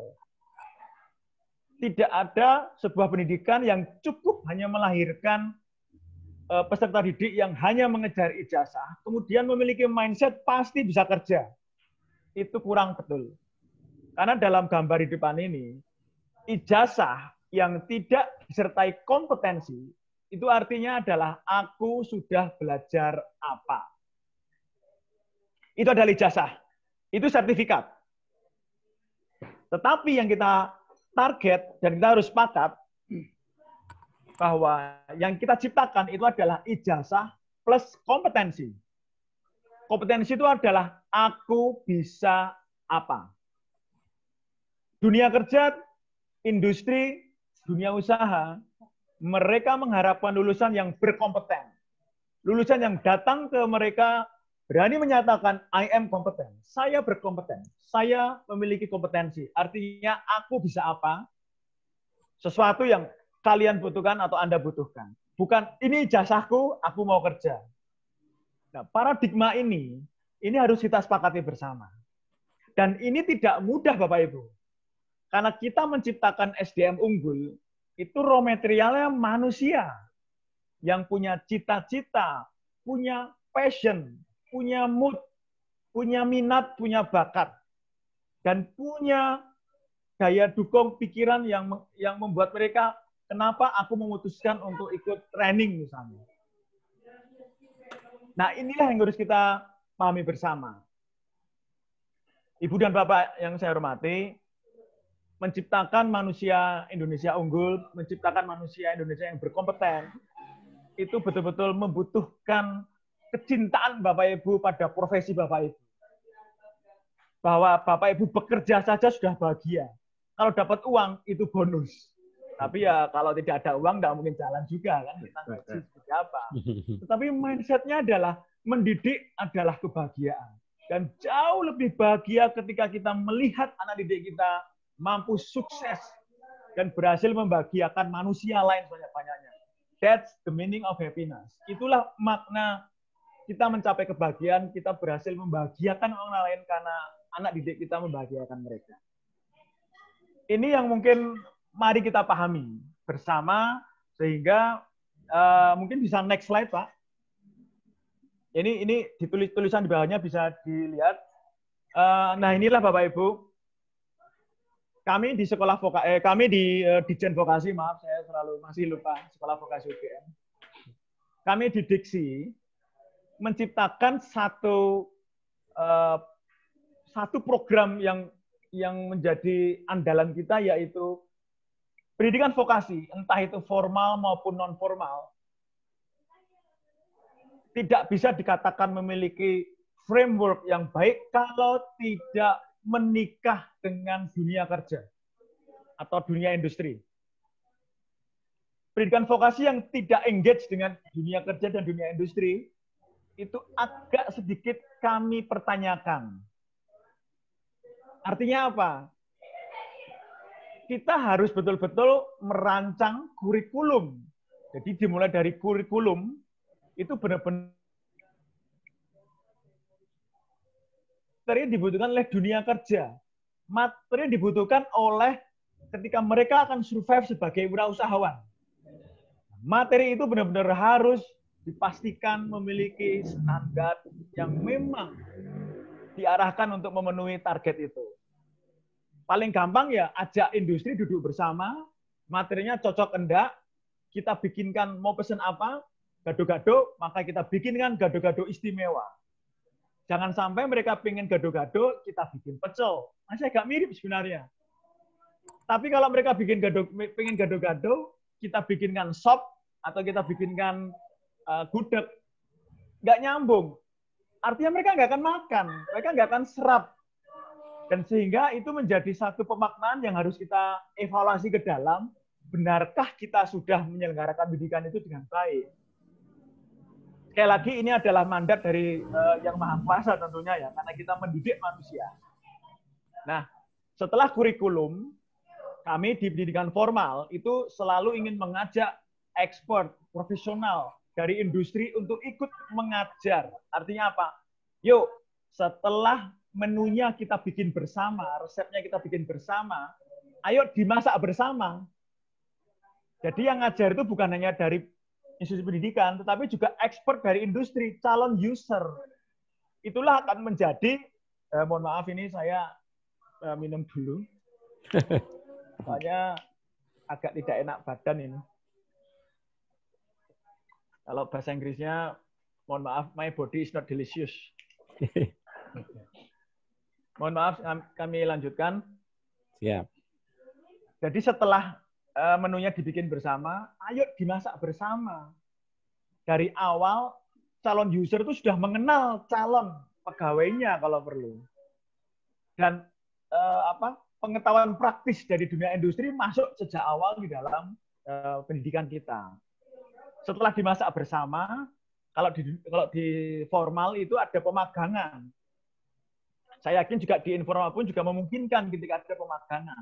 Tidak ada sebuah pendidikan yang cukup hanya melahirkan peserta didik yang hanya mengejar ijazah, kemudian memiliki mindset pasti bisa kerja. Itu kurang betul. Karena dalam gambar di depan ini, ijazah yang tidak disertai kompetensi, itu artinya adalah aku sudah belajar apa. Itu adalah ijazah. Itu sertifikat. Tetapi yang kita target, dan kita harus sepakat, bahwa yang kita ciptakan itu adalah ijazah plus kompetensi. Kompetensi itu adalah aku bisa apa. Dunia kerja, industri, dunia usaha, mereka mengharapkan lulusan yang berkompeten. Lulusan yang datang ke mereka berani menyatakan, I am kompeten. Saya berkompeten. Saya memiliki kompetensi. Artinya aku bisa apa? Sesuatu yang kalian butuhkan atau Anda butuhkan. Bukan, ini ijazahku, aku mau kerja. Nah, paradigma ini, ini harus kita sepakati bersama. Dan ini tidak mudah, Bapak Ibu. Karena kita menciptakan S D M unggul, itu raw materialnya manusia yang punya cita-cita, punya passion, punya mood, punya minat, punya bakat, dan punya daya dukung pikiran yang yang membuat mereka, kenapa aku memutuskan untuk ikut training misalnya. Nah, inilah yang harus kita pahami bersama. Ibu dan Bapak yang saya hormati, menciptakan manusia Indonesia unggul, menciptakan manusia Indonesia yang berkompeten, itu betul-betul membutuhkan kecintaan Bapak Ibu pada profesi Bapak Ibu. Bahwa Bapak Ibu bekerja saja sudah bahagia. Kalau dapat uang, itu bonus. Tapi ya kalau tidak ada uang, tidak mungkin jalan juga. Kan? Seperti apa. Tetapi mindset-nya adalah mendidik adalah kebahagiaan. Dan jauh lebih bahagia ketika kita melihat anak didik kita mampu sukses dan berhasil membahagiakan manusia lain banyak-banyaknya. That's the meaning of happiness. Itulah makna kita mencapai kebahagiaan, kita berhasil membahagiakan orang lain karena anak didik kita membahagiakan mereka. Ini yang mungkin mari kita pahami bersama sehingga uh, mungkin bisa next slide, Pak. Ini ini ditulis tulisan di bawahnya bisa dilihat. Uh, nah inilah Bapak Ibu. Kami di sekolah voka, eh, kami di uh, Dijen Vokasi, maaf saya selalu masih lupa sekolah vokasi U G M. Kami di Diksi menciptakan satu uh, satu program yang yang menjadi andalan kita, yaitu pendidikan vokasi, entah itu formal maupun non formal, tidak bisa dikatakan memiliki framework yang baik kalau tidak menikah dengan dunia kerja atau dunia industri. Pendidikan vokasi yang tidak engage dengan dunia kerja dan dunia industri, itu agak sedikit kami pertanyakan. Artinya apa? Kita harus betul-betul merancang kurikulum. Jadi dimulai dari kurikulum, itu benar-benar materi yang dibutuhkan oleh dunia kerja. Materi yang dibutuhkan oleh ketika mereka akan survive sebagai wirausahawan. Materi itu benar-benar harus dipastikan memiliki standar yang memang diarahkan untuk memenuhi target itu. Paling gampang ya ajak industri duduk bersama, materinya cocok enggak, kita bikinkan mau pesen apa, gado-gado, maka kita bikinkan gado-gado istimewa. Jangan sampai mereka pengen gado-gado, kita bikin pecel. Masih agak mirip sebenarnya. Tapi kalau mereka bikin gado, pengen gado-gado, kita bikinkan sop, atau kita bikinkan uh, gudeg, nggak nyambung. Artinya mereka nggak akan makan, mereka nggak akan serap. Dan sehingga itu menjadi satu pemaknaan yang harus kita evaluasi ke dalam, benarkah kita sudah menyelenggarakan pendidikan itu dengan baik? sekali lagi ini adalah mandat dari uh, Yang Maha Kuasa tentunya ya, karena kita mendidik manusia. Nah, setelah kurikulum, kami di pendidikan formal itu selalu ingin mengajak expert, profesional dari industri untuk ikut mengajar. Artinya apa? Yuk, setelah menunya kita bikin bersama, resepnya kita bikin bersama, ayo dimasak bersama. Jadi yang ngajar itu bukan hanya dari institusi pendidikan, tetapi juga expert dari industri, calon user. Itulah akan menjadi, eh, mohon maaf ini saya eh, minum dulu. Soalnya agak tidak enak badan ini. Kalau bahasa Inggrisnya, mohon maaf, my body is not delicious. Mohon maaf, kami lanjutkan. Siap. Jadi setelah menunya dibikin bersama, ayo dimasak bersama. Dari awal, calon user itu sudah mengenal calon pegawainya kalau perlu. Dan eh, apa pengetahuan praktis dari dunia industri masuk sejak awal di dalam eh, pendidikan kita. Setelah dimasak bersama, kalau di, kalau di formal itu ada pemagangan. Saya yakin juga di informal pun juga memungkinkan ketika ada pemagangan.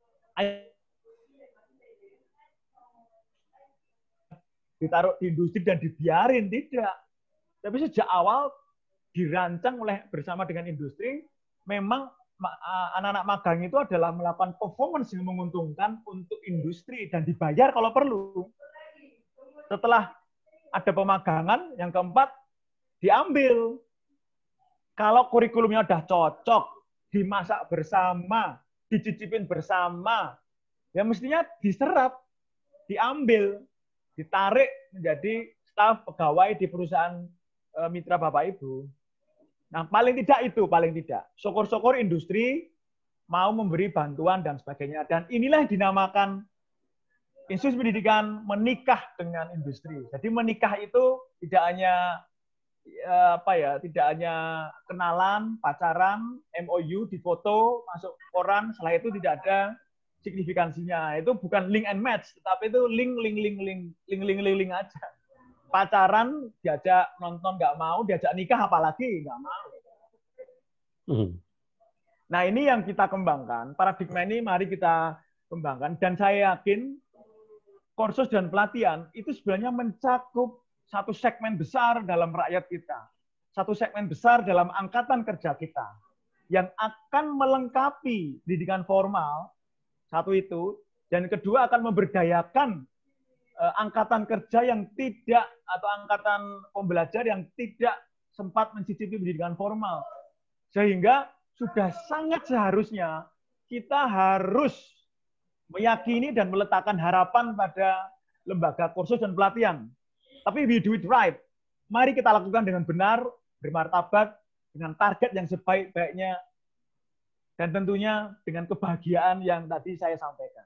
Ditaruh di industri dan dibiarin, tidak. Tapi sejak awal dirancang oleh bersama dengan industri, memang anak-anak magang itu adalah melakukan performance yang menguntungkan untuk industri dan dibayar kalau perlu. Setelah ada pemagangan, yang keempat, diambil. Kalau kurikulumnya udah cocok, dimasak bersama, dicicipin bersama, ya mestinya diserap, diambil, ditarik menjadi staf pegawai di perusahaan e, mitra Bapak Ibu. Nah, paling tidak itu, paling tidak. Syukur-syukur industri mau memberi bantuan dan sebagainya. Dan inilah yang dinamakan institusi pendidikan menikah dengan industri. Jadi menikah itu tidak hanya e, apa ya, tidak hanya kenalan, pacaran, M O U, difoto, masuk koran, setelah itu tidak ada signifikansinya. Itu bukan link and match, tetapi itu link, link, link, link, link, link, link, link aja. Pacaran, diajak nonton nggak mau, diajak nikah apalagi nggak mau. Hmm. Nah ini yang kita kembangkan, paradigma ini mari kita kembangkan, dan saya yakin kursus dan pelatihan itu sebenarnya mencakup satu segmen besar dalam rakyat kita, satu segmen besar dalam angkatan kerja kita, yang akan melengkapi pendidikan formal. Satu itu, dan kedua akan memberdayakan eh, angkatan kerja yang tidak, atau angkatan pembelajar yang tidak sempat mencicipi pendidikan formal. Sehingga sudah sangat seharusnya kita harus meyakini dan meletakkan harapan pada lembaga kursus dan pelatihan. Tapi we do it right. Mari kita lakukan dengan benar, bermartabat, dengan target yang sebaik-baiknya, dan tentunya dengan kebahagiaan yang tadi saya sampaikan.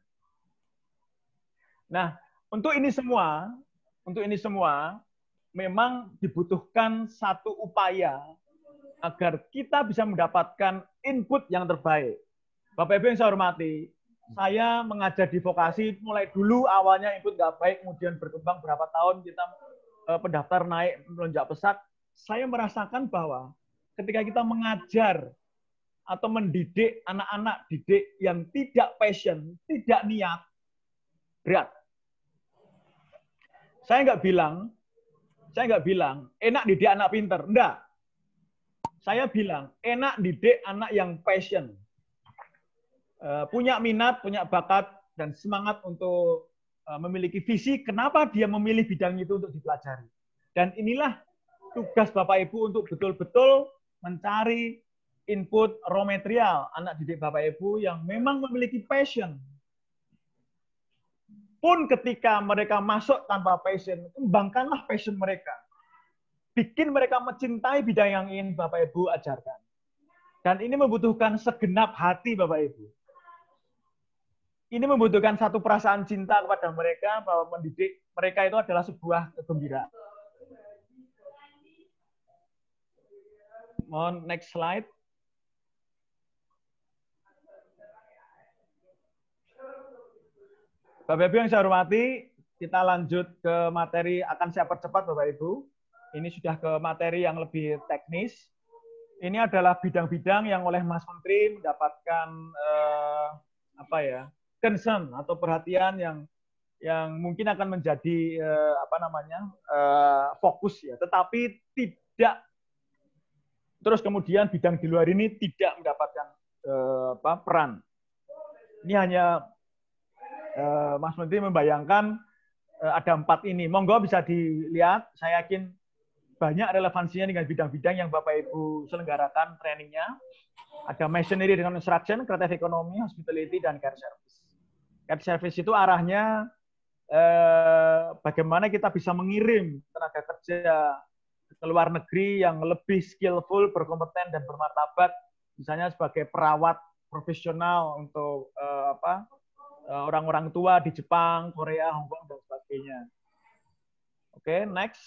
Nah, untuk ini semua, untuk ini semua, memang dibutuhkan satu upaya agar kita bisa mendapatkan input yang terbaik. Bapak Ibu yang saya hormati, saya mengajar di vokasi mulai dulu awalnya input nggak baik, kemudian berkembang berapa tahun kita eh, pendaftar naik melonjak pesat. Saya merasakan bahwa ketika kita mengajar atau mendidik anak-anak didik yang tidak passion, tidak niat, berat. Saya nggak bilang, saya nggak bilang enak didik anak pinter, enggak. Saya bilang enak didik anak yang passion, punya minat, punya bakat, dan semangat untuk memiliki visi. Kenapa dia memilih bidang itu untuk dipelajari? Dan inilah tugas Bapak Ibu untuk betul-betul mencari input raw material anak didik Bapak Ibu yang memang memiliki passion. Pun ketika mereka masuk tanpa passion, kembangkanlah passion mereka. Bikin mereka mencintai bidang yang ingin Bapak Ibu ajarkan. Dan ini membutuhkan segenap hati Bapak Ibu. Ini membutuhkan satu perasaan cinta kepada mereka, bahwa mendidik mereka itu adalah sebuah kegembiraan. Mohon next slide. Bapak Ibu yang saya hormati, kita lanjut ke materi, akan saya percepat Bapak Ibu. ini sudah ke materi yang lebih teknis. Ini adalah bidang-bidang yang oleh Mas Menteri mendapatkan eh, apa ya, concern atau perhatian yang yang mungkin akan menjadi eh, apa namanya eh, fokus ya, tetapi tidak terus kemudian bidang di luar ini tidak mendapatkan eh, apa, peran. Ini hanya eh, Mas Menteri membayangkan eh, ada empat ini. Monggo bisa dilihat. Saya yakin banyak relevansinya dengan bidang-bidang yang Bapak Ibu selenggarakan trainingnya. Ada machinery dengan construction, creative economy, hospitality, dan care service. Care service itu arahnya eh, bagaimana kita bisa mengirim tenaga kerja ke luar negeri yang lebih skillful, berkompeten, dan bermartabat, misalnya sebagai perawat profesional untuk eh, apa orang-orang tua di Jepang, Korea, Hong Kong, dan sebagainya. Oke, okay, next.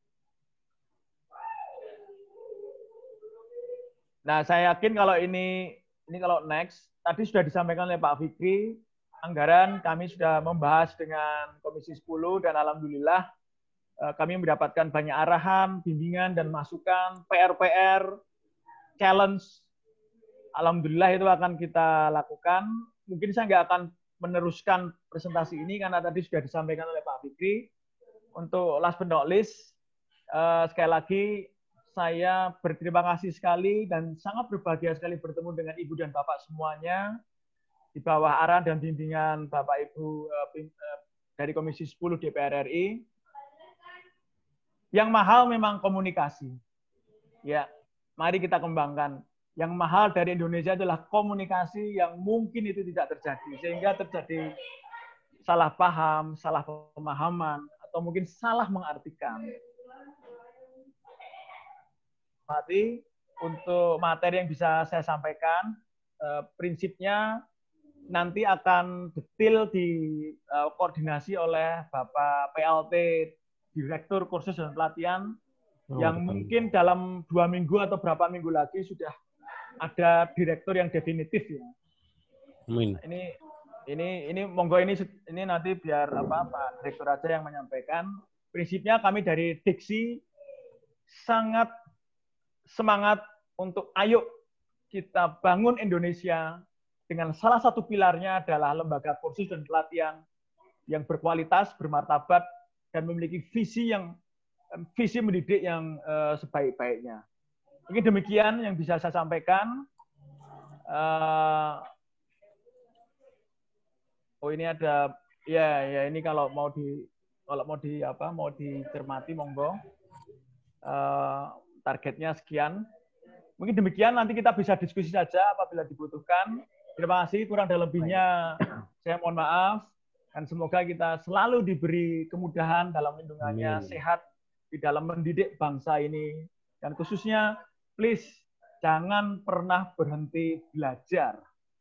Nah, saya yakin kalau ini ini kalau next, tadi sudah disampaikan oleh Pak Fikri, anggaran kami sudah membahas dengan Komisi sepuluh dan alhamdulillah kami mendapatkan banyak arahan, bimbingan dan masukan, P R P R, challenge. Alhamdulillah itu akan kita lakukan. Mungkin saya nggak akan meneruskan presentasi ini karena tadi sudah disampaikan oleh Pak Fikri. Untuk last but not least, sekali lagi saya berterima kasih sekali dan sangat berbahagia sekali bertemu dengan Ibu dan Bapak semuanya di bawah arahan dan bimbingan Bapak Ibu dari Komisi sepuluh D P R R I. Yang mahal memang komunikasi. Ya, mari kita kembangkan. Yang mahal dari Indonesia adalah komunikasi yang mungkin itu tidak terjadi. Sehingga terjadi salah paham, salah pemahaman, atau mungkin salah mengartikan. Mati untuk materi yang bisa saya sampaikan, eh, prinsipnya nanti akan detail di eh, koordinasi oleh Bapak P L T, Direktur Kursus dan Pelatihan, oh, yang betul. Mungkin dalam dua minggu atau berapa minggu lagi sudah ada direktur yang definitif ya. Amin. Ini ini ini monggo ini ini nanti biar apa Pak Direktur aja yang menyampaikan. Prinsipnya kami dari Diksi sangat semangat untuk ayo kita bangun Indonesia dengan salah satu pilarnya adalah lembaga kursus dan pelatihan yang berkualitas, bermartabat, dan memiliki visi yang visi mendidik yang uh, sebaik-baiknya. Mungkin demikian yang bisa saya sampaikan. Uh, oh ini ada ya ya ini kalau mau di kalau mau di apa mau dicermati monggo. Uh, targetnya sekian. Mungkin demikian, nanti kita bisa diskusi saja apabila dibutuhkan. Terima kasih, kurang dan lebihnya saya mohon maaf. Dan semoga kita selalu diberi kemudahan dalam lindungannya, Amin. Sehat di dalam mendidik bangsa ini. Dan khususnya, please, jangan pernah berhenti belajar.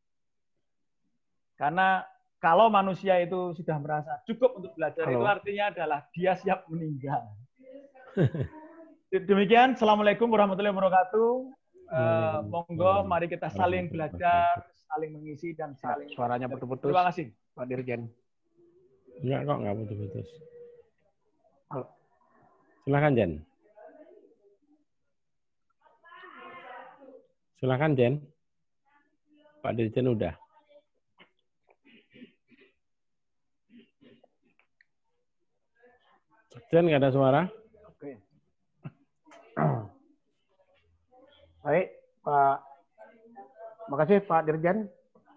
Karena kalau manusia itu sudah merasa cukup untuk belajar, Halo. Itu artinya adalah dia siap meninggal. Demikian, Assalamualaikum warahmatullahi wabarakatuh. Uh, monggo, mari kita saling belajar, saling mengisi, dan saling... Suaranya putus-putus. Terima kasih. Pak Dirjen. Enggak kok, enggak putus-putus. Silakan, Jen. Silakan, Jen. Pak Dirjen udah. Jen, nggak ada suara? Baik, Pak. Makasih, Pak Dirjen.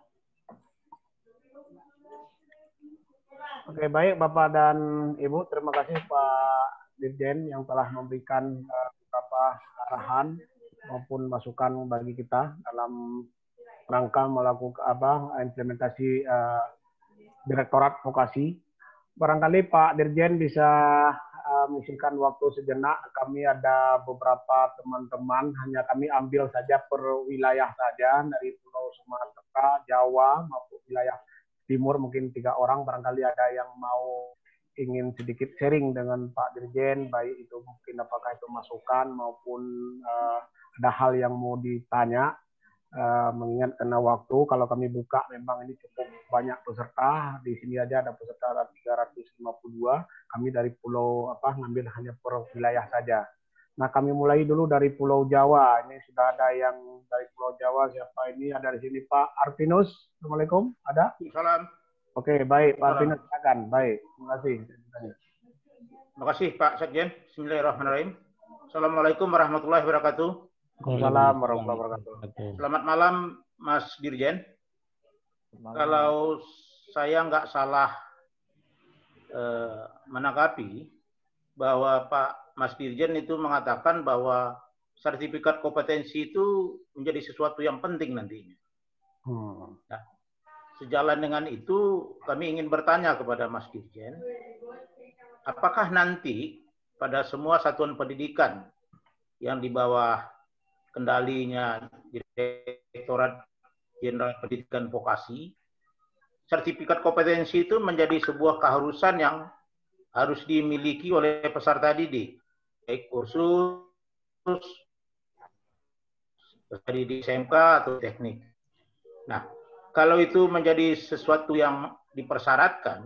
Oke, baik, Bapak dan Ibu. Terima kasih, Pak Dirjen, yang telah memberikan uh, beberapa arahan maupun masukan bagi kita dalam rangka melakukan apa implementasi uh, Direktorat Vokasi. Barangkali Pak Dirjen bisa mengisikan waktu sejenak. Kami ada beberapa teman-teman, hanya kami ambil saja per wilayah saja, dari Pulau Sumatera, Jawa, maupun wilayah Timur, mungkin tiga orang. Barangkali ada yang mau ingin sedikit sharing dengan Pak Dirjen, baik itu mungkin apakah itu masukan maupun uh, ada hal yang mau ditanya. Uh, mengingat karena waktu, kalau kami buka memang ini cukup banyak peserta. Di sini aja ada peserta tiga ratus lima puluh dua. Kami dari pulau apa ngambil hanya per wilayah saja. Nah, kami mulai dulu dari Pulau Jawa. Ini sudah ada yang dari Pulau Jawa. Siapa ini? Ada di sini Pak Arvinus. Assalamualaikum. Ada? Salam. Oke, baik. Pak Arvinus, silakan. Baik. Terima kasih. Terima kasih Pak Sekjen. Bismillahirrahmanirrahim. Assalamualaikum warahmatullahi wabarakatuh. Waalaikumsalam warahmatullahi wabarakatuh. Selamat malam Mas Dirjen. Kalau saya nggak salah eh, menanggapi bahwa Pak Mas Dirjen itu mengatakan bahwa sertifikat kompetensi itu menjadi sesuatu yang penting nantinya. Hmm. Nah, sejalan dengan itu kami ingin bertanya kepada Mas Dirjen, apakah nanti pada semua satuan pendidikan yang di bawah kendalinya Direktorat Jenderal Pendidikan Vokasi, sertifikat kompetensi itu menjadi sebuah keharusan yang harus dimiliki oleh peserta didik, baik kursus, peserta didik S M K atau teknik. Nah, kalau itu menjadi sesuatu yang dipersyaratkan,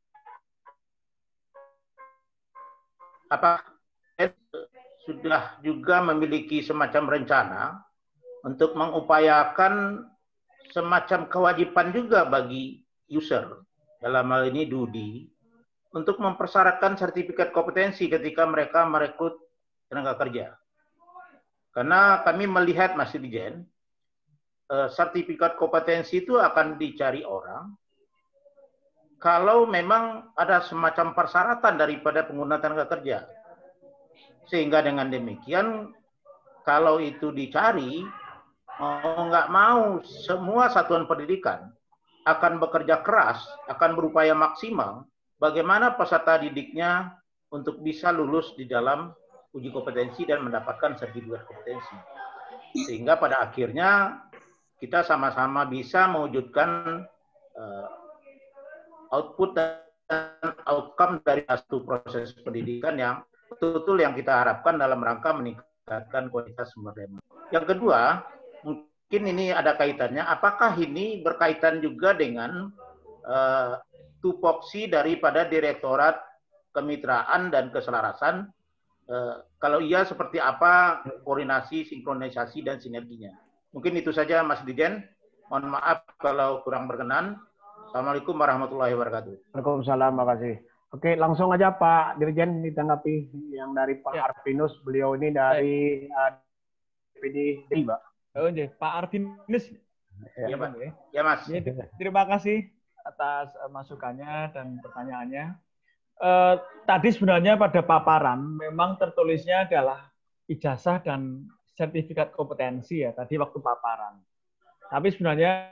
apa sudah juga memiliki semacam rencana untuk mengupayakan semacam kewajiban juga bagi user, dalam hal ini Dudi, untuk mempersyaratkan sertifikat kompetensi ketika mereka merekrut tenaga kerja. Karena kami melihat, Mas Dirjen, sertifikat kompetensi itu akan dicari orang kalau memang ada semacam persyaratan daripada pengguna tenaga kerja. Sehingga dengan demikian, kalau itu dicari, mau nggak mau, semua satuan pendidikan akan bekerja keras, akan berupaya maksimal, bagaimana peserta didiknya untuk bisa lulus di dalam uji kompetensi dan mendapatkan sertifikat kompetensi. Sehingga pada akhirnya kita sama-sama bisa mewujudkan uh, output dan outcome dari satu proses pendidikan yang betul-betul yang kita harapkan dalam rangka meningkatkan kualitas sumber daya. Yang kedua, mungkin ini ada kaitannya, apakah ini berkaitan juga dengan uh, tupoksi daripada Direktorat Kemitraan dan Keselarasan? Uh, kalau iya, seperti apa koordinasi, sinkronisasi, dan sinerginya? Mungkin itu saja, Mas Dirjen. Mohon maaf kalau kurang berkenan. Assalamualaikum warahmatullahi wabarakatuh. Waalaikumsalam, makasih. Oke, langsung aja Pak Dirjen ditanggapi yang dari Pak ya. Arvinus. Beliau ini dari uh, D P D, Pak. Oh, Pak Arvinus. Ya, Pak. Ya, Mas. Ya, terima kasih atas uh, masukannya dan pertanyaannya. Uh, tadi sebenarnya pada paparan memang tertulisnya adalah ijazah dan sertifikat kompetensi ya, tadi waktu paparan. Tapi sebenarnya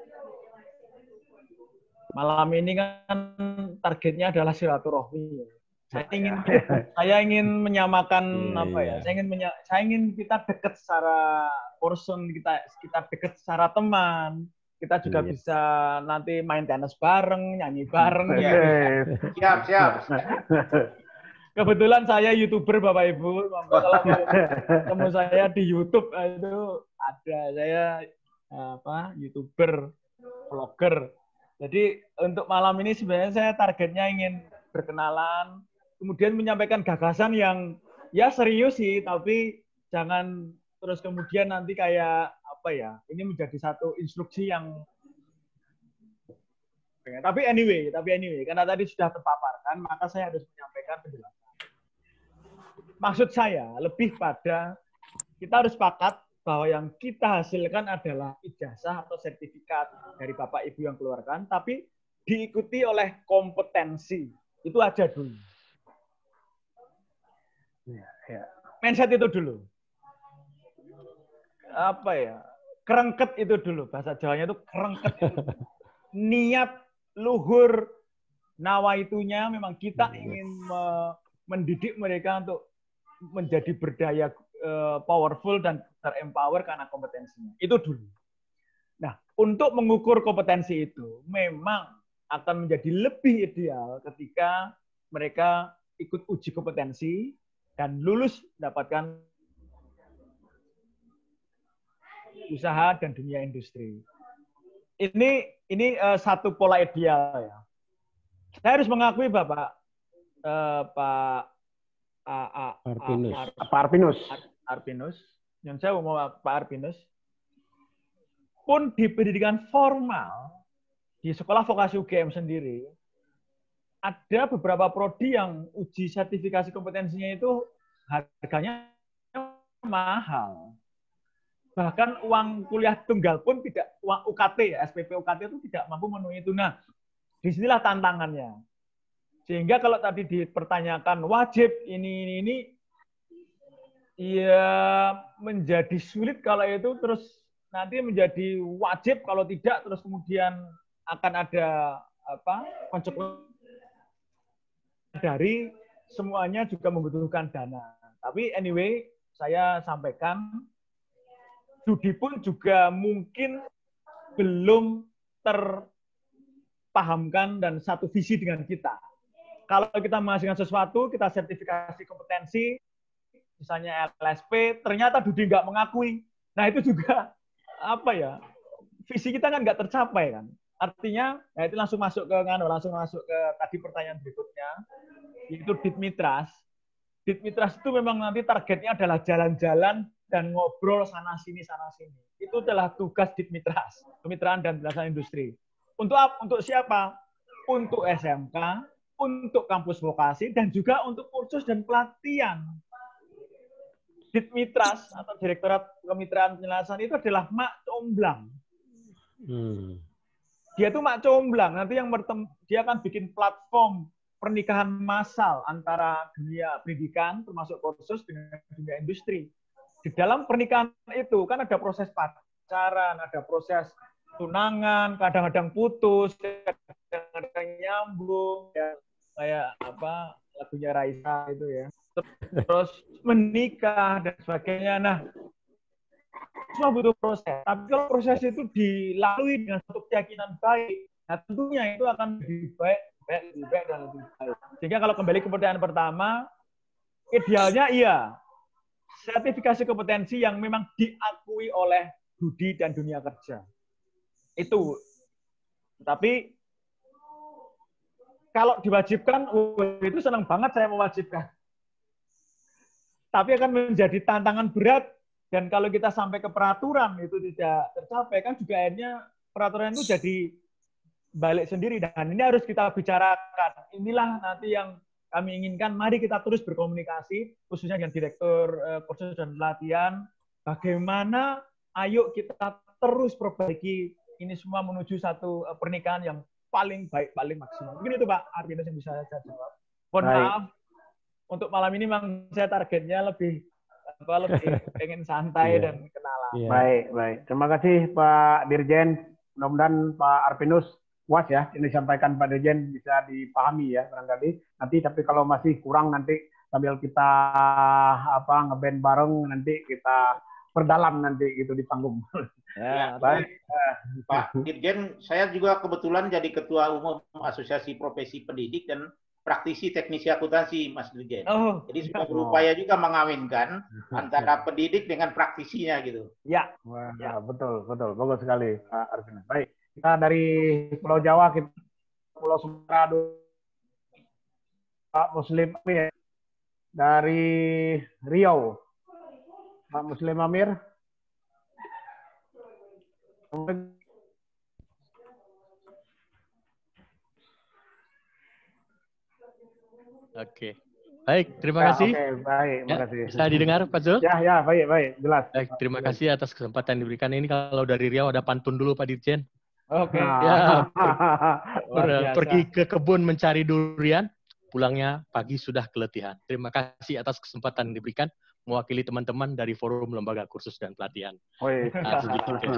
malam ini kan targetnya adalah silaturahmi. Saya ingin saya ingin menyamakan apa ya? Saya ingin menya, saya ingin kita dekat secara person, kita kita dekat secara teman. Kita juga yeah. bisa nanti main tenis bareng, nyanyi bareng. Yeah. Siap, siap. Kebetulan saya YouTuber Bapak Ibu. Kalau ketemu saya di YouTube itu ada saya apa YouTuber, vlogger. Jadi untuk malam ini sebenarnya saya targetnya ingin berkenalan, kemudian menyampaikan gagasan yang ya serius sih, tapi jangan terus kemudian nanti kayak apa ya, ini menjadi satu instruksi yang tapi anyway, tapi anyway, karena tadi sudah terpaparkan, maka saya harus menyampaikan penjelasan. Maksud saya lebih pada kita harus sepakat bahwa yang kita hasilkan adalah ijazah atau sertifikat dari Bapak Ibu yang keluarkan, tapi diikuti oleh kompetensi. Itu aja dulu. Ya, ya. Mindset itu dulu. Apa ya? Kerengket itu dulu. Bahasa Jawanya itu kerengket. Itu. Niat luhur nawaitunya memang kita ingin me mendidik mereka untuk menjadi berdaya uh, powerful dan terempower karena kompetensinya. Itu dulu. Nah, untuk mengukur kompetensi itu memang akan menjadi lebih ideal ketika mereka ikut uji kompetensi dan lulus mendapatkan usaha dan dunia industri. Ini ini uh, satu pola ideal ya. Saya harus mengakui Bapak uh, Pak A, A, Arpinus. A, Pak Arpinus. Arpinus, yang saya mau Pak Arpinus, pun di pendidikan formal, di sekolah vokasi U G M sendiri, ada beberapa prodi yang uji sertifikasi kompetensinya itu harganya mahal. Bahkan uang kuliah tunggal pun tidak, uang U K T, S P P U K T itu tidak mampu memenuhi itu. Nah, disinilah tantangannya. Sehingga kalau tadi dipertanyakan wajib ini, ini, ini, ya menjadi sulit kalau itu terus nanti menjadi wajib, kalau tidak terus kemudian akan ada apa konsekuensi dari semuanya juga membutuhkan dana. Tapi anyway, saya sampaikan, studi pun juga mungkin belum terpahamkan dan satu visi dengan kita. Kalau kita menghasilkan sesuatu, kita sertifikasi kompetensi, misalnya L S P, ternyata Dudi nggak mengakui. Nah itu juga apa ya? Visi kita kan nggak tercapai kan. Artinya, ya itu langsung masuk ke kan, langsung masuk ke tadi pertanyaan berikutnya, yaitu Ditmitras. Ditmitras itu memang nanti targetnya adalah jalan-jalan dan ngobrol sana sini sana sini. Itu adalah tugas Ditmitras, kemitraan dan penjelasan industri. Untuk apa? Untuk siapa? Untuk S M K, untuk kampus vokasi, dan juga untuk kursus dan pelatihan. Ditmitras atau Direktorat Kemitraan Penjelasan itu adalah mak comblang. Hmm. Dia itu mak comblang. Nanti yang bertemu, dia akan bikin platform pernikahan massal antara dunia pendidikan, termasuk kursus, dengan dunia industri. Di dalam pernikahan itu kan ada proses pacaran, ada proses tunangan, kadang-kadang putus, kadang-kadang nyambung, ya, kayak apa lagunya Raisa itu ya. Terus menikah dan sebagainya. Nah, semua butuh proses. Tapi kalau proses itu dilalui dengan satu keyakinan baik, nah tentunya itu akan lebih baik, baik lebih baik dan lebih baik. Sehingga kalau kembali ke pertanyaan pertama, idealnya iya, sertifikasi kompetensi yang memang diakui oleh Dudi dan dunia kerja. Itu. Tapi kalau diwajibkan, oh, itu senang banget saya mewajibkan. Tapi akan menjadi tantangan berat, dan kalau kita sampai ke peraturan itu tidak tercapai, kan juga akhirnya peraturan itu jadi balik sendiri. Dan ini harus kita bicarakan. Inilah nanti yang kami inginkan. Mari kita terus berkomunikasi, khususnya dengan Direktur Kursus dan Pelatihan. Bagaimana, ayo kita terus perbaiki ini semua menuju satu pernikahan yang paling baik, paling maksimal. Mungkin itu Pak Arpinus yang bisa saya jawab. Mohon maaf, untuk malam ini memang saya targetnya lebih apa, lebih pengen santai yeah. dan kenalan. Yeah. Baik, baik. Terima kasih Pak Dirjen. Mudah-mudahan Pak Arpinus puas ya, ini disampaikan Pak Dirjen bisa dipahami ya barangkali. Nanti tapi kalau masih kurang nanti sambil kita apa ngeband bareng nanti kita perdalam nanti gitu di panggung. Ya, baik. Pak Dirjen, saya juga kebetulan jadi Ketua Umum Asosiasi Profesi Pendidik dan Praktisi Teknisi Akuntansi, Mas Dirjen. Oh, jadi sudah berupaya juga mengawinkan antara pendidik dengan praktisinya gitu. Ya. Wah, ya. Betul, betul. Bagus sekali Pak Arpinus. Baik, kita dari Pulau Jawa, kita Pulau Sumatera, Pak Muslim Amir dari Riau. Pak Muslim Amir. Oke, baik, terima ya, kasih. Oke, baik, terima ya, kasih. Bisa didengar, Pak Zul? Ya, ya, baik, baik, jelas. Baik, terima kasih atas kesempatan yang diberikan. Ini kalau dari Riau ada pantun dulu, Pak Dirjen. Oke. Ya, per, pergi ke kebun mencari durian, pulangnya pagi sudah keletihan. Terima kasih atas kesempatan yang diberikan, mewakili teman-teman dari Forum Lembaga Kursus dan Pelatihan. Nah, sedikit, ya.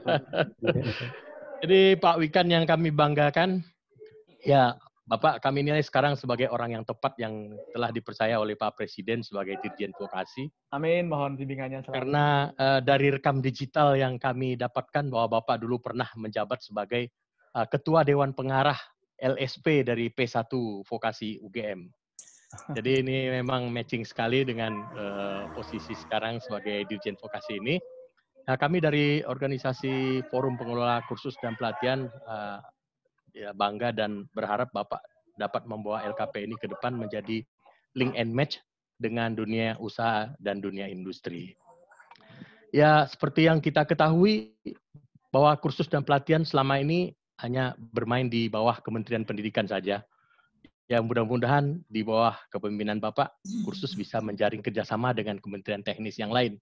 Jadi Pak Wikan yang kami banggakan, ya Bapak kami nilai sekarang sebagai orang yang tepat yang telah dipercaya oleh Pak Presiden sebagai Dirjen Vokasi. Amin, mohon bimbingannya selalu. Karena uh, dari rekam digital yang kami dapatkan bahwa Bapak dulu pernah menjabat sebagai uh, Ketua Dewan Pengarah L S P dari P satu Vokasi U G M. Jadi ini memang matching sekali dengan uh, posisi sekarang sebagai Dirjen Vokasi ini. Nah, kami dari organisasi Forum Pengelola Kursus dan Pelatihan uh, ya, bangga dan berharap Bapak dapat membawa L K P ini ke depan menjadi link and match dengan dunia usaha dan dunia industri. Ya, seperti yang kita ketahui bahwa kursus dan pelatihan selama ini hanya bermain di bawah Kementerian Pendidikan saja. Ya, mudah-mudahan di bawah kepemimpinan Bapak, kursus bisa menjaring kerjasama dengan kementerian teknis yang lain.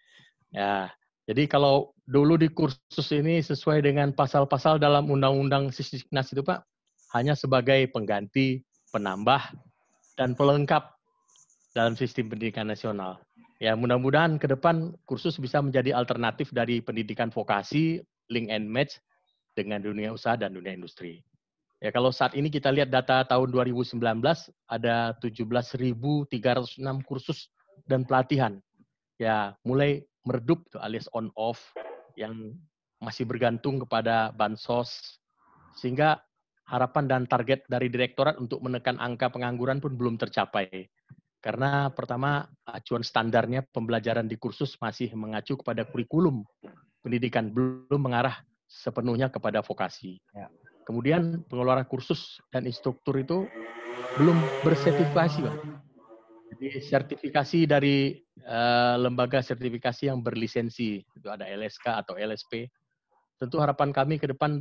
Ya, jadi kalau dulu di kursus ini sesuai dengan pasal-pasal dalam Undang-Undang Sisdiknas itu Pak, hanya sebagai pengganti, penambah, dan pelengkap dalam sistem pendidikan nasional. Ya, mudah-mudahan ke depan kursus bisa menjadi alternatif dari pendidikan vokasi, link and match dengan dunia usaha dan dunia industri. Ya, kalau saat ini kita lihat data tahun dua ribu sembilan belas, ada tujuh belas ribu tiga ratus enam kursus dan pelatihan. Ya, mulai meredup tuh, alias on off, yang masih bergantung kepada bansos, sehingga harapan dan target dari direktorat untuk menekan angka pengangguran pun belum tercapai. Karena pertama, acuan standarnya pembelajaran di kursus masih mengacu kepada kurikulum pendidikan, belum mengarah sepenuhnya kepada vokasi. Ya. Kemudian pengelola kursus dan instruktur itu belum bersertifikasi, Pak. Jadi sertifikasi dari uh, lembaga sertifikasi yang berlisensi, itu ada L S K atau L S P. Tentu harapan kami ke depan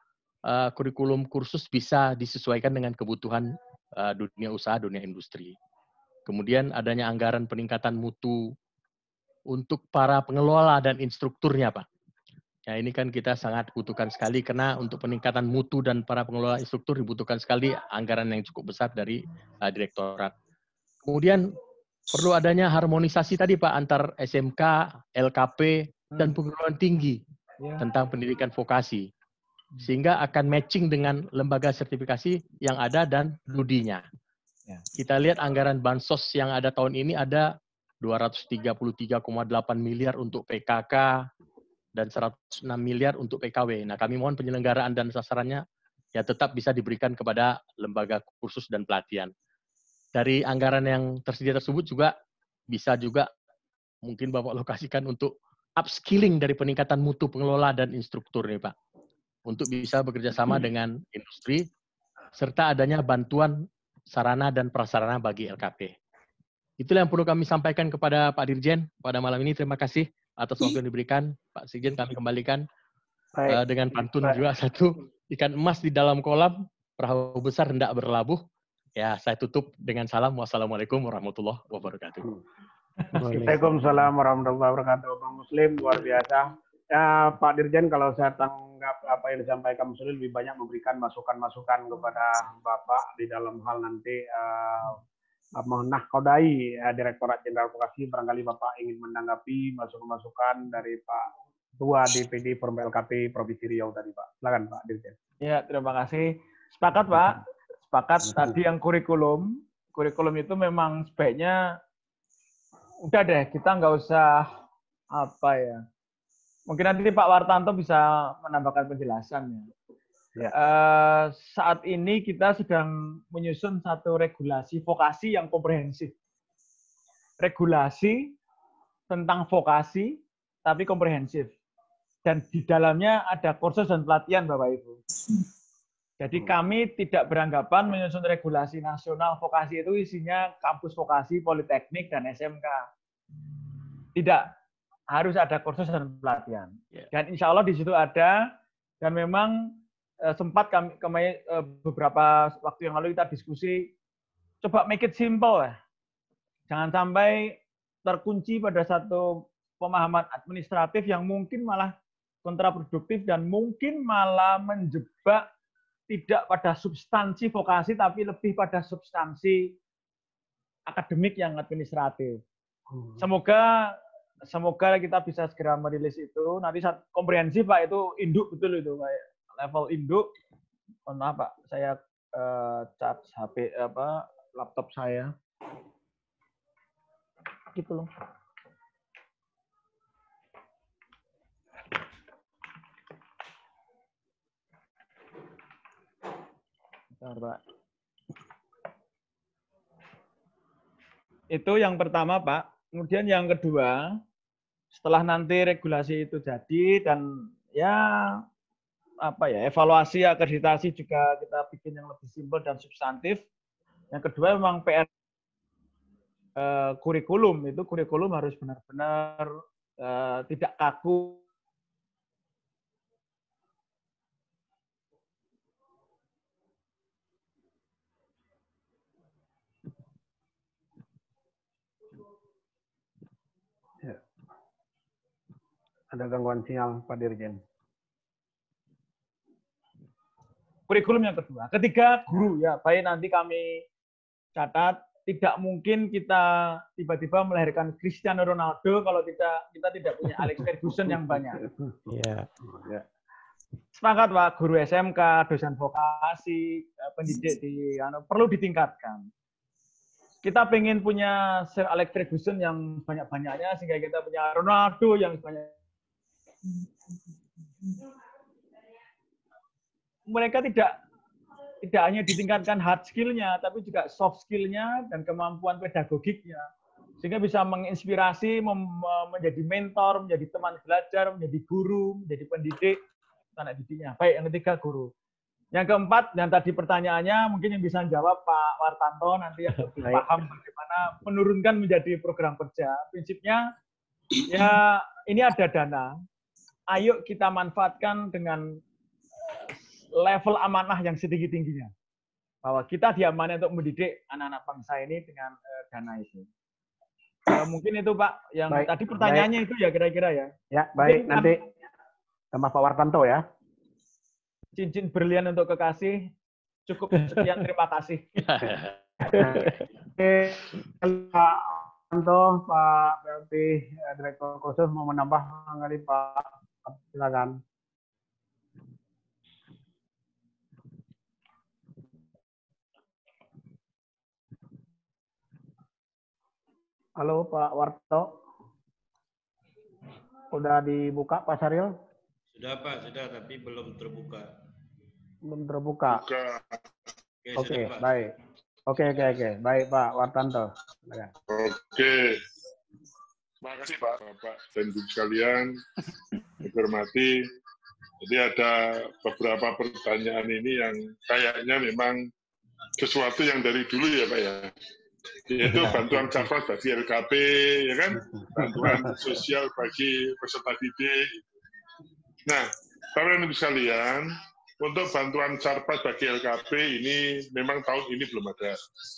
uh, kurikulum kursus bisa disesuaikan dengan kebutuhan uh, dunia usaha, dunia industri. Kemudian adanya anggaran peningkatan mutu untuk para pengelola dan instrukturnya, Pak. Ya, ini kan kita sangat butuhkan sekali karena untuk peningkatan mutu dan para pengelola instruktur dibutuhkan sekali anggaran yang cukup besar dari uh, direktorat. Kemudian perlu adanya harmonisasi tadi Pak antar S M K, L K P, dan perguruan tinggi ya, tentang pendidikan vokasi. Sehingga akan matching dengan lembaga sertifikasi yang ada dan ludinya. Ya. Kita lihat anggaran bansos yang ada tahun ini ada dua ratus tiga puluh tiga koma delapan miliar untuk P K K, dan seratus enam miliar untuk P K W. Nah, kami mohon penyelenggaraan dan sasarannya ya tetap bisa diberikan kepada lembaga kursus dan pelatihan. Dari anggaran yang tersedia tersebut juga bisa juga mungkin Bapak lokasikan untuk upskilling dari peningkatan mutu pengelola dan instruktur nih Pak. Untuk bisa bekerja sama dengan industri serta adanya bantuan sarana dan prasarana bagi L K P. Itulah yang perlu kami sampaikan kepada Pak Dirjen pada malam ini. Terima kasih atas waktu yang diberikan. Pak Sekjen kami kembalikan uh, dengan pantun Baik. juga satu. Ikan emas di dalam kolam, perahu besar hendak berlabuh. Ya, saya tutup dengan salam. Wassalamualaikum warahmatullahi wabarakatuh. Waalaikumsalam warahmatullahi wabarakatuh. Bang Muslim, luar biasa. Ya, Pak Dirjen, kalau saya tanggap apa yang disampaikan Muslim, lebih banyak memberikan masukan-masukan kepada Bapak di dalam hal nanti uh, menahkodai ya, Direktorat Jenderal Vokasi. Barangkali Bapak ingin menanggapi masukan-masukan dari Pak Ketua D P D Forum L K P Provinsi Riau tadi, Pak. Silakan Pak Dirjen. Ya, terima kasih. Sepakat Pak. Sepakat tadi yang kurikulum. Kurikulum itu memang sebaiknya udah deh, kita nggak usah apa ya. Mungkin nanti Pak Wartanto bisa menambahkan penjelasannya. Ya. Uh, saat ini kita sedang menyusun satu regulasi vokasi yang komprehensif. Regulasi tentang vokasi, tapi komprehensif. Dan di dalamnya ada kursus dan pelatihan, Bapak Ibu. Jadi kami tidak beranggapan menyusun regulasi nasional vokasi itu isinya kampus vokasi, politeknik, dan S M K. Tidak. Harus ada kursus dan pelatihan. Dan insya Allah di situ ada, dan memang sempat kami, kami beberapa waktu yang lalu kita diskusi, coba make it simple lah. Jangan sampai terkunci pada satu pemahaman administratif yang mungkin malah kontraproduktif dan mungkin malah menjebak tidak pada substansi vokasi tapi lebih pada substansi akademik yang administratif. Semoga semoga kita bisa segera merilis itu. Nanti saat komprehensif Pak, itu induk betul itu kayak level induk. Mohon maaf Pak, saya uh, charge H P apa laptop saya. Gitu loh. Bentar, Pak. Itu yang pertama, Pak. Kemudian yang kedua, setelah nanti regulasi itu jadi dan ya apa ya, evaluasi akreditasi juga kita bikin yang lebih simpel dan substantif. Yang kedua memang P R uh, kurikulum itu kurikulum harus benar-benar uh, tidak kaku. Ya. Ada gangguan sinyal, Pak Dirjen. Kurikulum yang kedua. Ketiga, guru ya. Baik, nanti kami catat, tidak mungkin kita tiba-tiba melahirkan Cristiano Ronaldo kalau tidak kita tidak punya Alex Ferguson yang banyak. Iya. Ya. Sepakat Pak, guru S M K, dosen vokasi, pendidik di anu, perlu ditingkatkan. Kita pengen punya Sir Alex Ferguson yang banyak-banyaknya sehingga kita punya Ronaldo yang banyak. Mereka tidak tidak hanya ditingkatkan hard skill-nya, tapi juga soft skill-nya dan kemampuan pedagogiknya. Sehingga bisa menginspirasi, menjadi mentor, menjadi teman belajar, menjadi guru, menjadi pendidik, anak didiknya. Baik, yang ketiga guru. Yang keempat, yang tadi pertanyaannya, mungkin yang bisa jawab Pak Wartanto, nanti yang lebih paham bagaimana menurunkan menjadi program kerja. Prinsipnya, ya ini ada dana. Ayo kita manfaatkan dengan level amanah yang setinggi-tingginya. Bahwa kita diamanai untuk mendidik anak-anak bangsa ini dengan uh, dana itu. Uh, mungkin itu Pak, yang baik, tadi pertanyaannya baik. Itu ya kira-kira ya. Ya, baik. Mungkin nanti sama Pak Wartanto ya. Cincin berlian untuk kekasih. Cukup sekian, terima kasih. Oke, Pak Wartanto, Pak P L T Direktur Khusus mau menambah kali Pak. Silakan. Halo Pak Warto, udah dibuka Pak Syaril? Sudah Pak, sudah, tapi belum terbuka. Belum terbuka. Oke, Oke, okay, baik. Oke, okay, oke, okay, oke, okay. Baik Pak Wartanto. Oke, okay. Terima kasih Pak, Bapak dan Ibu sekalian, dihormati. Jadi ada beberapa pertanyaan ini yang kayaknya memang sesuatu yang dari dulu ya Pak ya. Yaitu bantuan cerdas bagi L K P, ya kan? Bantuan sosial bagi peserta didik. Nah, Bapak dan Ibu sekalian, untuk bantuan cerdas bagi L K P ini memang tahun ini belum ada.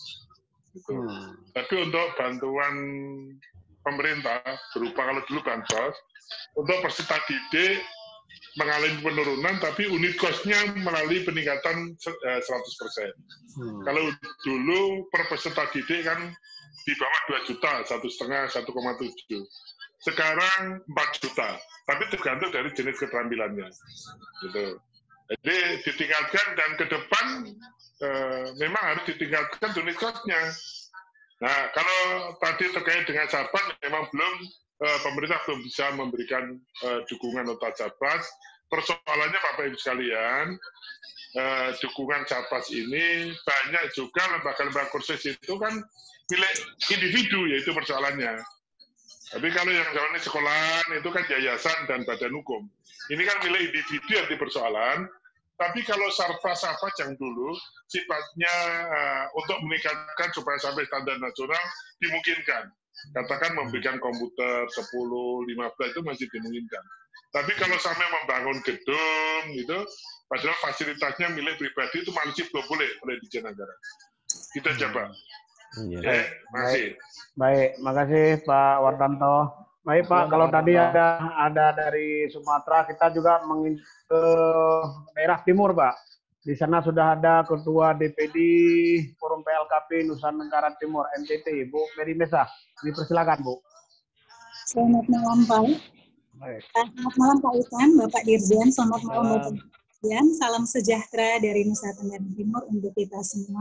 Gitu. Hmm. Tapi untuk bantuan pemerintah, berupa kalau dulu bansos, untuk peserta didik mengalami penurunan, tapi unit cost-nya melalui peningkatan seratus persen. Hmm. Kalau dulu per peserta didik kan di bawah dua juta, satu setengah, satu koma tujuh. Sekarang empat juta, tapi tergantung dari jenis keterampilannya. Gitu. Jadi ditingkatkan dan ke depan eh, memang harus ditingkatkan unit cost-nya. Nah, kalau tadi terkait dengan Sarpas, memang belum eh, pemerintah belum bisa memberikan eh, dukungan nota Sarpas. Persoalannya Bapak Ibu sekalian, eh, dukungan Sarpas ini banyak juga lembaga-lembaga kursus itu kan milik individu, yaitu persoalannya. Tapi kalau yang jalannya sekolahan itu kan yayasan dan badan hukum. Ini kan milik individu yang dipersoalan. Tapi kalau Sarpas-Sarpas yang dulu sifatnya uh, untuk meningkatkan supaya sampai standar nasional dimungkinkan. Katakan memberikan komputer sepuluh, lima belas itu masih dimungkinkan. Tapi kalau sampai membangun gedung gitu, padahal fasilitasnya milik pribadi itu masih belum boleh oleh Dirjen Anggaran. Kita coba. Ya, ya, makasih. Baik, makasih Pak Wartanto. Baik Pak, kalau tadi ada ada dari Sumatera, kita juga mengin ke daerah timur Pak. Di sana sudah ada Ketua D P D Forum P L K P Nusa Tenggara Timur N T T, Bu Mary Mesa. Dipersilakan Bu. Selamat malam Pak. Baik. Selamat malam Pak Ikan, Bapak Dirjen. Selamat malam Bapak Dirjen. Salam sejahtera dari Nusa Tenggara Timur untuk kita semua.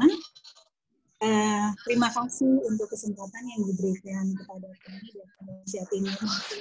Uh, terima kasih untuk kesempatan yang diberikan kepada kami dari Indonesia Timur.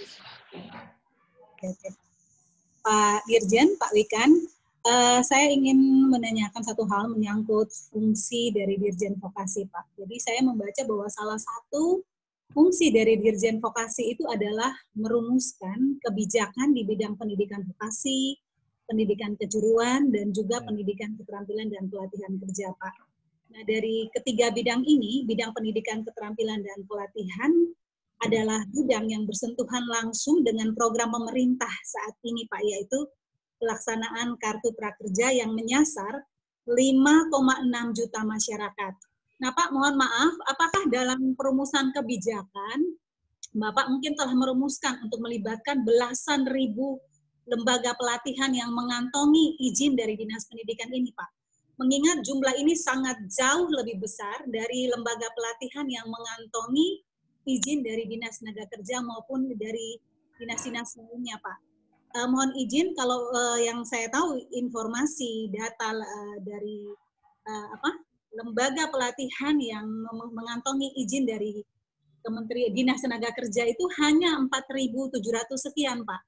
Pak Dirjen, Pak Wikan, uh, saya ingin menanyakan satu hal menyangkut fungsi dari Dirjen Vokasi, Pak. Jadi saya membaca bahwa salah satu fungsi dari Dirjen Vokasi itu adalah merumuskan kebijakan di bidang pendidikan vokasi, pendidikan kejuruan, dan juga pendidikan keterampilan dan pelatihan kerja, Pak. Nah, dari ketiga bidang ini, bidang pendidikan, keterampilan, dan pelatihan adalah bidang yang bersentuhan langsung dengan program pemerintah saat ini, Pak, yaitu pelaksanaan Kartu Prakerja yang menyasar lima koma enam juta masyarakat. Nah, Pak, mohon maaf, apakah dalam perumusan kebijakan, Bapak mungkin telah merumuskan untuk melibatkan belasan ribu lembaga pelatihan yang mengantongi izin dari Dinas Pendidikan ini, Pak? Mengingat jumlah ini sangat jauh lebih besar dari lembaga pelatihan yang mengantongi izin dari Dinas Tenaga Kerja maupun dari dinas-dinas lainnya, Pak. Uh, mohon izin kalau uh, yang saya tahu informasi data uh, dari uh, apa lembaga pelatihan yang mengantongi izin dari Kementerian Dinas Tenaga Kerja itu hanya empat ribu tujuh ratus sekian, Pak.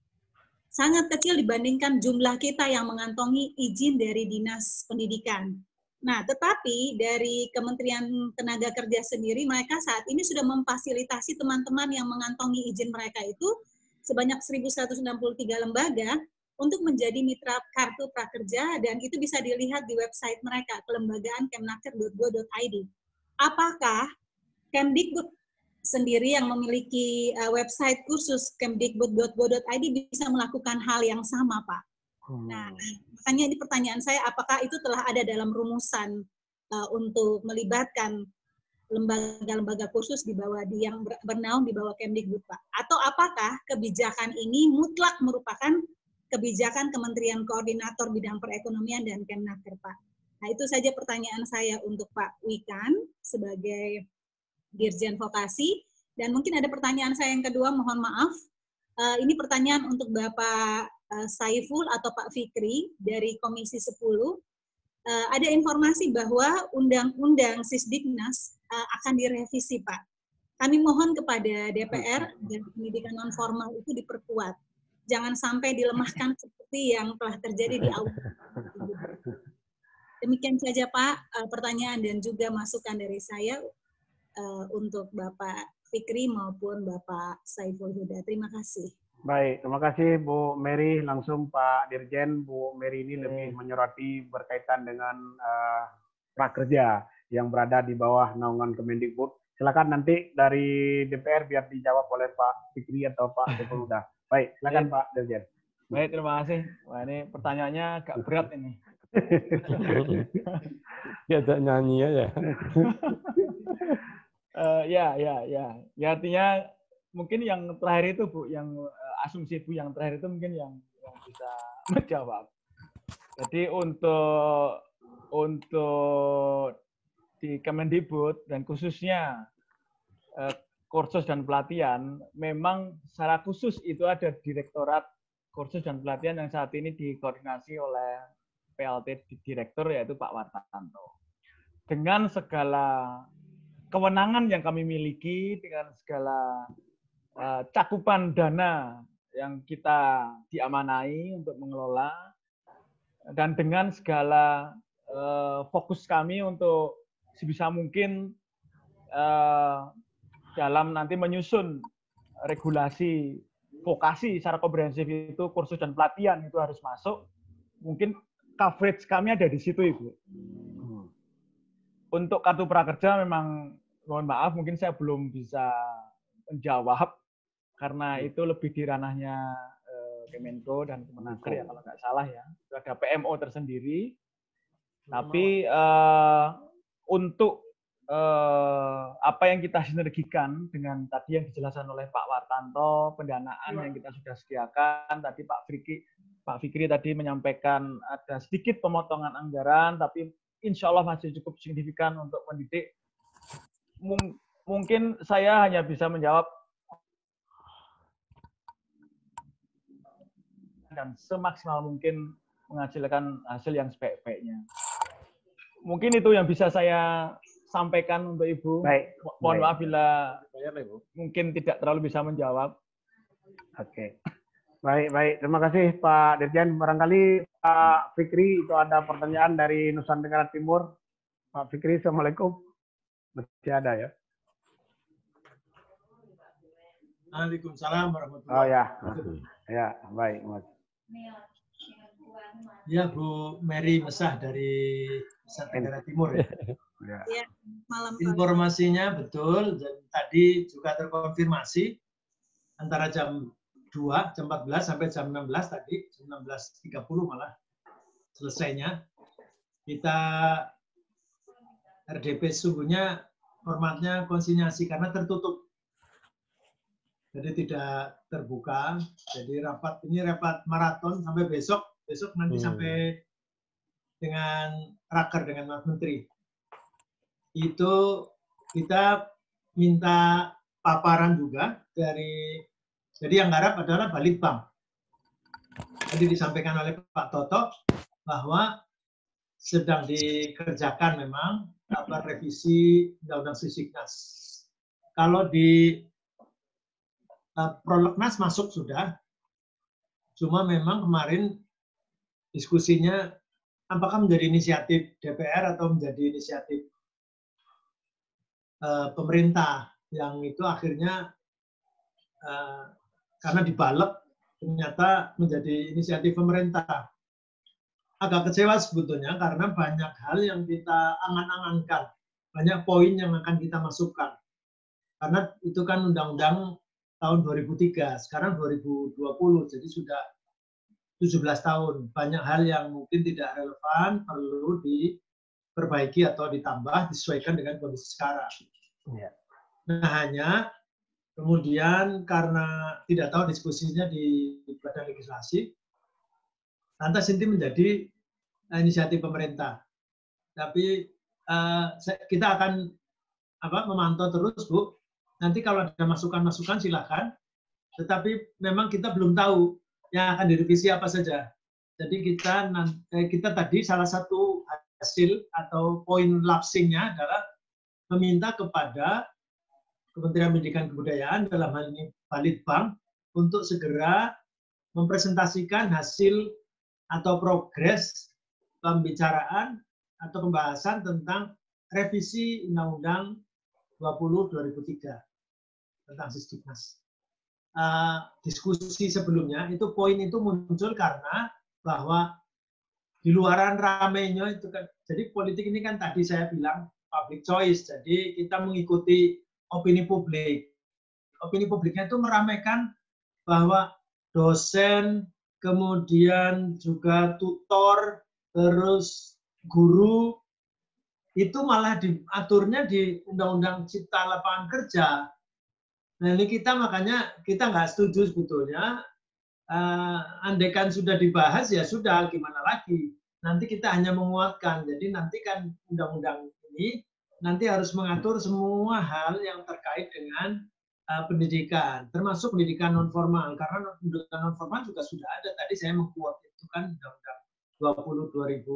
Sangat kecil dibandingkan jumlah kita yang mengantongi izin dari Dinas Pendidikan. Nah, tetapi dari Kementerian Tenaga Kerja sendiri, mereka saat ini sudah memfasilitasi teman-teman yang mengantongi izin mereka itu sebanyak seribu seratus enam puluh tiga lembaga untuk menjadi mitra Kartu Prakerja, dan itu bisa dilihat di website mereka, kelembagaan kemnaker titik go titik i d. Apakah Kemdikbud sendiri yang memiliki uh, website kursus kemdikbud titik go titik i d bisa melakukan hal yang sama, Pak? Nah, makanya ini pertanyaan saya, apakah itu telah ada dalam rumusan uh, untuk melibatkan lembaga-lembaga kursus di bawah di yang bernaung di bawah Kemdikbud, Pak? Atau apakah kebijakan ini mutlak merupakan kebijakan Kementerian Koordinator Bidang Perekonomian dan Kemnaker, Pak? Nah, itu saja pertanyaan saya untuk Pak Wikan sebagai Dirjen Vokasi. Dan mungkin ada pertanyaan saya yang kedua, mohon maaf. Uh, ini pertanyaan untuk Bapak uh, Saiful atau Pak Fikri dari Komisi sepuluh. Uh, ada informasi bahwa Undang-Undang Sisdiknas uh, akan direvisi, Pak. Kami mohon kepada D P R dan pendidikan non formal itu diperkuat. Jangan sampai dilemahkan seperti yang telah terjadi di awal. Demikian saja, Pak, uh, pertanyaan dan juga masukan dari saya uh, untuk Bapak Fikri maupun Bapak Saiful Huda. Terima kasih. Baik, terima kasih Bu Mary. Langsung Pak Dirjen, Bu Mary ini lebih menyoroti berkaitan dengan uh, prakerja yang berada di bawah naungan Kemendikbud. Silakan nanti dari D P R biar dijawab oleh Pak Fikri atau Pak Saiful Huda. Baik, silakan Pak Dirjen. Baik, terima kasih. Wah, ini pertanyaannya agak berat ini. Ya, tak nyanyi aja. Uh, ya, ya, ya. Ya, artinya mungkin yang terakhir itu, Bu, yang uh, asumsi Bu yang terakhir itu mungkin yang, yang bisa menjawab. Jadi untuk untuk di Kemendikbud dan khususnya uh, kursus dan pelatihan, memang secara khusus itu ada Direktorat Kursus dan Pelatihan yang saat ini dikoordinasi oleh P L T Direktur, yaitu Pak Wartanto. Dengan segala kewenangan yang kami miliki, dengan segala uh, cakupan dana yang kita diamanai untuk mengelola, dan dengan segala uh, fokus kami untuk sebisa mungkin uh, dalam nanti menyusun regulasi vokasi secara komprehensif itu, kursus dan pelatihan itu harus masuk, mungkin coverage kami ada di situ, Ibu. Untuk kartu prakerja memang mohon maaf, mungkin saya belum bisa menjawab karena itu lebih di ranahnya eh, Kemenko dan Kemenaker ya kalau nggak salah ya. Itu ada P M O tersendiri. Tapi eh, untuk eh, apa yang kita sinergikan dengan tadi yang dijelaskan oleh Pak Wartanto, pendanaan yang kita sudah sediakan, tadi Pak Fikri, Pak Fikri tadi menyampaikan ada sedikit pemotongan anggaran, tapi insya Allah masih cukup signifikan untuk mendidik. Mungkin saya hanya bisa menjawab dan semaksimal mungkin menghasilkan hasil yang sebaik-baiknya. Mungkin itu yang bisa saya sampaikan untuk Ibu. Baik. Mohon baik. maaf bila mungkin tidak terlalu bisa menjawab. Oke. Baik, baik. Terima kasih Pak Dirjen. Barangkali Pak Fikri itu ada pertanyaan dari Nusa Tenggara Timur. Pak Fikri, Assalamualaikum. Masih ada ya? Waalaikumsalam warahmatullahi Oh ya, wabarakatuh. ya baik Mas. Ya, Bu Mary Mesah dari Nusa Tenggara Timur. Ya. Ya, malam Pak. Informasinya betul, dan tadi juga terkonfirmasi antara jam dua, jam empat belas sampai jam enam belas tadi, jam enam belas tiga puluh malah selesainya. Kita R D P sesungguhnya formatnya konsinyasi karena tertutup. Jadi tidak terbuka. Jadi rapat ini rapat maraton sampai besok. Besok nanti hmm. sampai dengan raker dengan Mas Menteri. Itu kita minta paparan juga dari, jadi yang garap adalah Balitbang. Tadi disampaikan oleh Pak Toto bahwa sedang dikerjakan memang apa revisi Undang-Undang Sisiknas. Kalau di uh, Prolegnas masuk sudah, cuma memang kemarin diskusinya apakah menjadi inisiatif D P R atau menjadi inisiatif uh, pemerintah, yang itu akhirnya uh, karena dibalek ternyata menjadi inisiatif pemerintah. Agak kecewa sebetulnya karena banyak hal yang kita angan-angankan, banyak poin yang akan kita masukkan. Karena itu kan undang-undang tahun dua ribu tiga, sekarang dua ribu dua puluh, jadi sudah tujuh belas tahun. Banyak hal yang mungkin tidak relevan, perlu diperbaiki atau ditambah, disesuaikan dengan kondisi sekarang. Ya. Nah, hanya kemudian karena tidak tahu diskusinya di Badan Legislasi, lantas ini menjadi inisiatif pemerintah. Tapi uh, kita akan apa, memantau terus, Bu. Nanti kalau ada masukan-masukan silakan. Tetapi memang kita belum tahu yang akan direvisi apa saja. Jadi kita kita tadi salah satu hasil atau poin lapsingnya adalah meminta kepada Kementerian Pendidikan dan Kebudayaan, dalam hal ini Balitbang, untuk segera mempresentasikan hasil atau progres pembicaraan atau pembahasan tentang revisi Undang-Undang dua puluh dua ribu tiga tentang Sisiknas. Uh, diskusi sebelumnya itu poin itu muncul karena bahwa di luaran ramenya itu kan, jadi politik ini kan tadi saya bilang public choice, jadi kita mengikuti opini publik. Opini publiknya itu meramaikan bahwa dosen, kemudian juga tutor, terus guru, itu malah diaturnya di Undang-Undang Cipta Lapangan Kerja. Nah ini kita makanya kita nggak setuju sebetulnya. Uh, andaikan sudah dibahas ya sudah, gimana lagi. Nanti kita hanya menguatkan. Jadi nanti kan undang-undang ini nanti harus mengatur semua hal yang terkait dengan uh, pendidikan, termasuk pendidikan non formal. Karena pendidikan non formal juga sudah ada. Tadi saya mengkuat itu kan Undang-Undang dua puluh dua ribu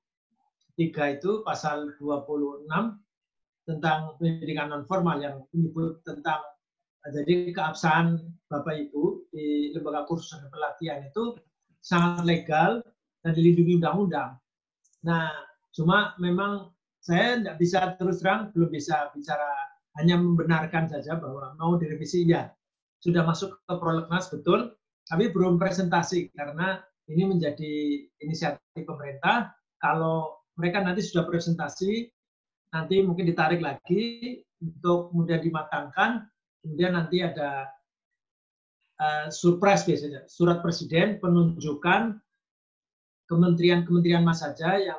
tiga itu pasal dua puluh enam tentang pendidikan non formal yang menyebut tentang jadi keabsahan Bapak Ibu di lembaga kursus dan pelatihan itu sangat legal dan dilindungi undang-undang. Nah, cuma memang saya tidak bisa terus terang, belum bisa bicara, hanya membenarkan saja bahwa mau direvisi, ya. Sudah masuk ke prolegnas, betul, tapi belum presentasi, karena ini menjadi inisiatif pemerintah. Kalau mereka nanti sudah presentasi, nanti mungkin ditarik lagi untuk kemudian dimatangkan, kemudian nanti ada uh, surprise biasanya, surat presiden penunjukan kementerian-kementerian mana saja yang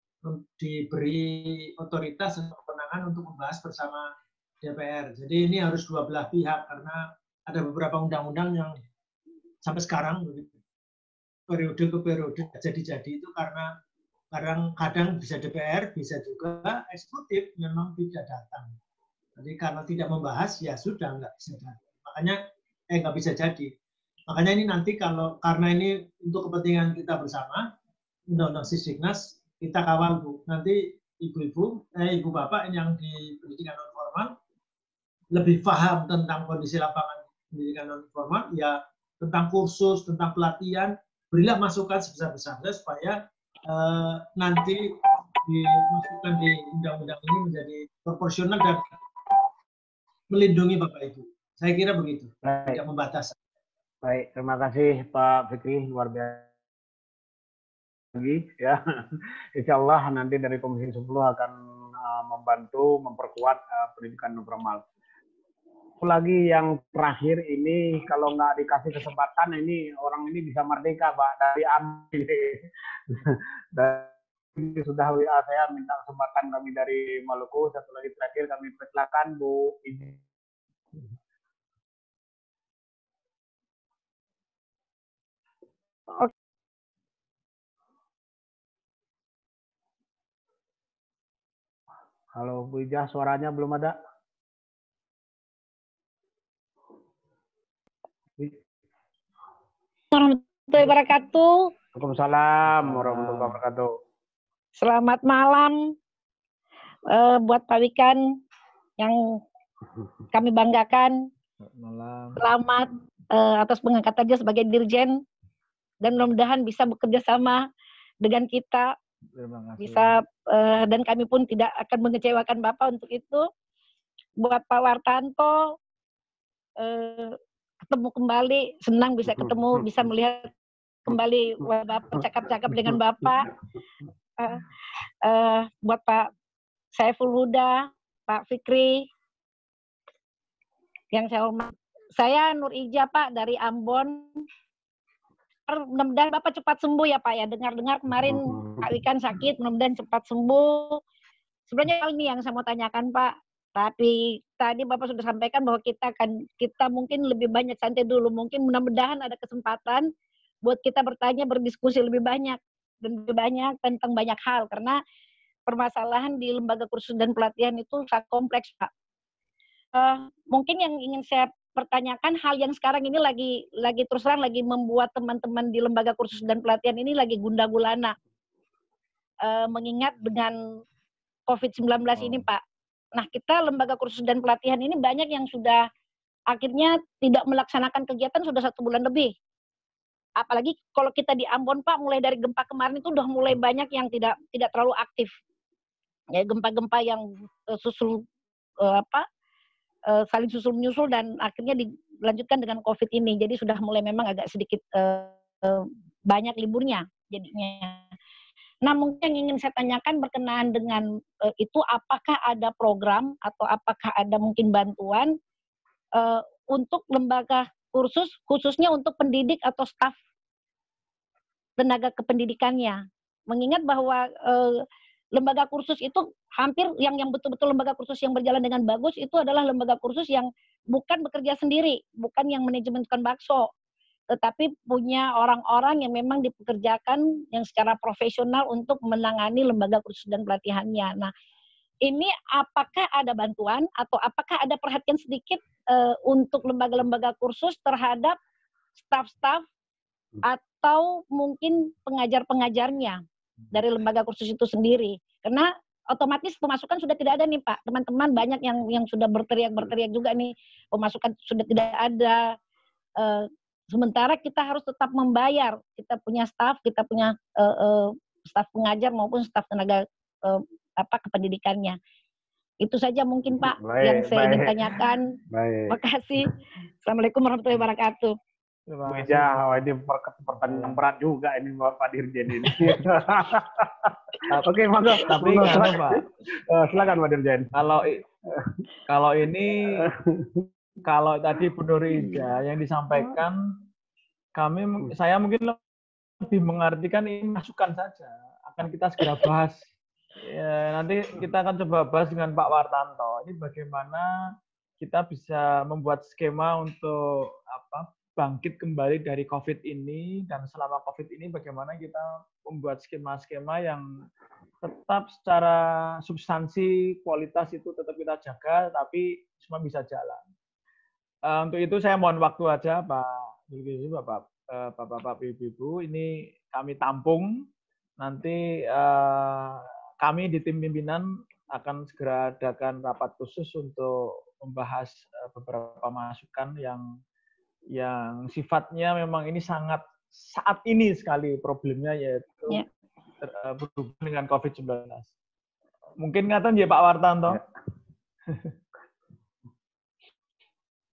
diberi otoritas dan kewenangan untuk membahas bersama D P R. Jadi ini harus dua belah pihak karena ada beberapa undang-undang yang sampai sekarang periode ke periode jadi-jadi itu karena kadang-kadang bisa D P R, bisa juga eksekutif memang tidak datang. Jadi karena tidak membahas ya sudah nggak bisa jadi. Makanya eh nggak bisa jadi. Makanya ini nanti kalau karena ini untuk kepentingan kita bersama, Undang-Undang Sisiknas kita kawal, Bu. Nanti ibu-ibu, eh, ibu bapak yang di pendidikan non formal lebih paham tentang kondisi lapangan pendidikan non formal, ya tentang kursus, tentang pelatihan, berilah masukan sebesar-besarnya supaya eh, nanti dimasukkan di undang-undang ini menjadi proporsional dan melindungi Bapak Ibu. Saya kira begitu, Baik. tidak membatasi. Baik, terima kasih Pak Fikri, luar biasa. lagi ya. Insya Allah nanti dari Komisi sepuluh akan uh, membantu memperkuat uh, pendidikan non formal. Lagi yang terakhir ini kalau nggak dikasih kesempatan ini orang ini bisa merdeka Pak dari ambil. Dan sudah W A saya minta kesempatan kami dari Maluku. Satu lagi terakhir kami persilakan Bu Iji. Oke. Halo Bu Ijah, suaranya belum ada. Warahmatullahi wabarakatuh. Waalaikumsalam warahmatullahi wabarakatuh. Selamat malam uh, buat Pak Wikan yang kami banggakan. Malam. Selamat uh, atas pengangkatannya sebagai dirjen dan mudah-mudahan bisa bekerja sama dengan kita. Bisa uh, dan kami pun tidak akan mengecewakan Bapak untuk itu. Buat Pak Wartanto, uh, ketemu kembali, senang bisa ketemu, bisa melihat kembali Bapak, cakap-cakap dengan Bapak. Uh, uh, buat Pak Saiful Huda, Pak Fikri, yang saya hormat. Saya Nur Ija Pak dari Ambon. Mudah-mudahan Bapak cepat sembuh ya Pak ya. Dengar-dengar kemarin Pak Wikan sakit, mudah-mudahan cepat sembuh. Sebenarnya ini yang saya mau tanyakan Pak. Tapi tadi Bapak sudah sampaikan bahwa kita akan kita mungkin lebih banyak santai dulu. Mungkin mudah-mudahan ada kesempatan buat kita bertanya, berdiskusi lebih banyak dan lebih banyak tentang banyak hal karena permasalahan di lembaga kursus dan pelatihan itu sangat kompleks Pak. Uh, mungkin yang ingin saya pertanyakan hal yang sekarang ini lagi lagi terus terang lagi membuat teman-teman di lembaga kursus dan pelatihan ini lagi gundah gulana uh, mengingat dengan COVID sembilan belas ini Pak. Nah kita lembaga kursus dan pelatihan ini banyak yang sudah akhirnya tidak melaksanakan kegiatan sudah satu bulan lebih. Apalagi kalau kita di Ambon Pak mulai dari gempa kemarin itu udah mulai banyak yang tidak tidak terlalu aktif. Ya gempa-gempa yang uh, susul uh, apa saling susul menyusul dan akhirnya dilanjutkan dengan COVID ini. Jadi sudah mulai memang agak sedikit uh, uh, banyak liburnya jadinya. Nah mungkin yang ingin saya tanyakan berkenaan dengan uh, itu apakah ada program atau apakah ada mungkin bantuan uh, untuk lembaga kursus khususnya untuk pendidik atau staf tenaga kependidikannya. Mengingat bahwa uh, lembaga kursus itu hampir yang yang betul-betul lembaga kursus yang berjalan dengan bagus itu adalah lembaga kursus yang bukan bekerja sendiri, bukan yang manajemenkan bakso, tetapi punya orang-orang yang memang dipekerjakan yang secara profesional untuk menangani lembaga kursus dan pelatihannya. Nah, ini apakah ada bantuan atau apakah ada perhatian sedikit uh, untuk lembaga-lembaga kursus terhadap staf-staf atau mungkin pengajar-pengajarnya dari lembaga kursus itu sendiri, karena otomatis pemasukan sudah tidak ada nih Pak. Teman-teman banyak yang yang sudah berteriak-berteriak juga nih, pemasukan sudah tidak ada. E, sementara kita harus tetap membayar. Kita punya staf, kita punya e, e, staf pengajar maupun staf tenaga e, apa kependidikannya. Itu saja mungkin Pak baik, yang saya baik. ingin tanyakan. Terima kasih. Assalamualaikum warahmatullahi wabarakatuh. Bu Ija, ini pertanyaan berat juga ini Bapak Dirjen ini. Oke, monggo. Tapi kan Pak, uh, silakan Pak Dirjen. Kalau kalau ini kalau tadi Bu Nur Ija yang disampaikan, kami saya mungkin lebih mengartikan ini masukan saja. Akan kita segera bahas. Ya, nanti kita akan coba bahas dengan Pak Wartanto. Ini bagaimana kita bisa membuat skema untuk apa? Bangkit kembali dari COVID ini, dan selama COVID ini bagaimana kita membuat skema-skema yang tetap secara substansi, kualitas itu tetap kita jaga, tapi semua bisa jalan. Uh, untuk itu saya mohon waktu aja Pak, Bapak, uh, Bapak, Ibu, ini kami tampung, nanti uh, kami di tim pimpinan akan segera adakan rapat khusus untuk membahas uh, beberapa masukan yang yang sifatnya memang ini sangat saat ini sekali problemnya, yaitu ya. berhubungan dengan COVID sembilan belas. Mungkin ngatain ya Pak Wartanto. Ya.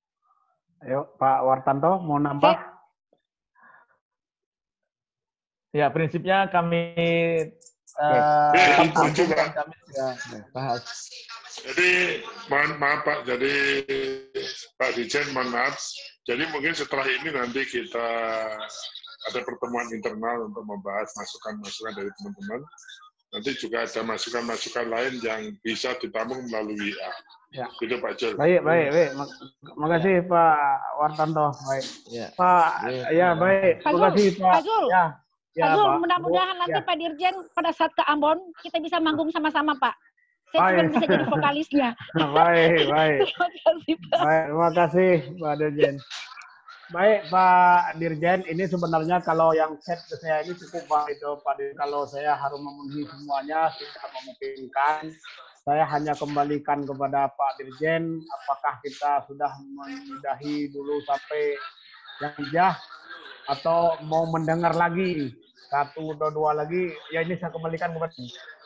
Ayo Pak Wartanto mau nambah? Ya, prinsipnya kami uh, eh, coba. kami sudah bahas. Jadi mohon maaf Pak, jadi Pak Dirjen mohon maaf. Jadi mungkin setelah ini nanti kita ada pertemuan internal untuk membahas masukan-masukan dari teman-teman. Nanti juga ada masukan-masukan lain yang bisa ditampung melalui W A. Ya. Gitu Pak Jul. Baik, baik, baik. Terima kasih Pak Wartanto. Baik. Ya. Pak, ya baik. Terima kasih Pak. Pak Zul, Ya. Ya, Pak Zul, Pak. mudah-mudahan nanti Ya. Pak Dirjen pada saat ke Ambon kita bisa manggung sama-sama Pak. Saya cuma Baik. bisa jadi vokalisnya. Baik, baik. Terima kasih Pak. Baik, terima kasih Pak Dirjen. Baik Pak Dirjen, ini sebenarnya kalau yang chat ke saya ini cukup Pak itu Pak Dirjen. Kalau saya harus memenuhi semuanya tidak memungkinkan. Saya hanya kembalikan kepada Pak Dirjen, apakah kita sudah menyudahi dulu sampai yang jah atau mau mendengar lagi satu atau dua lagi? Ya ini saya kembalikan kepada.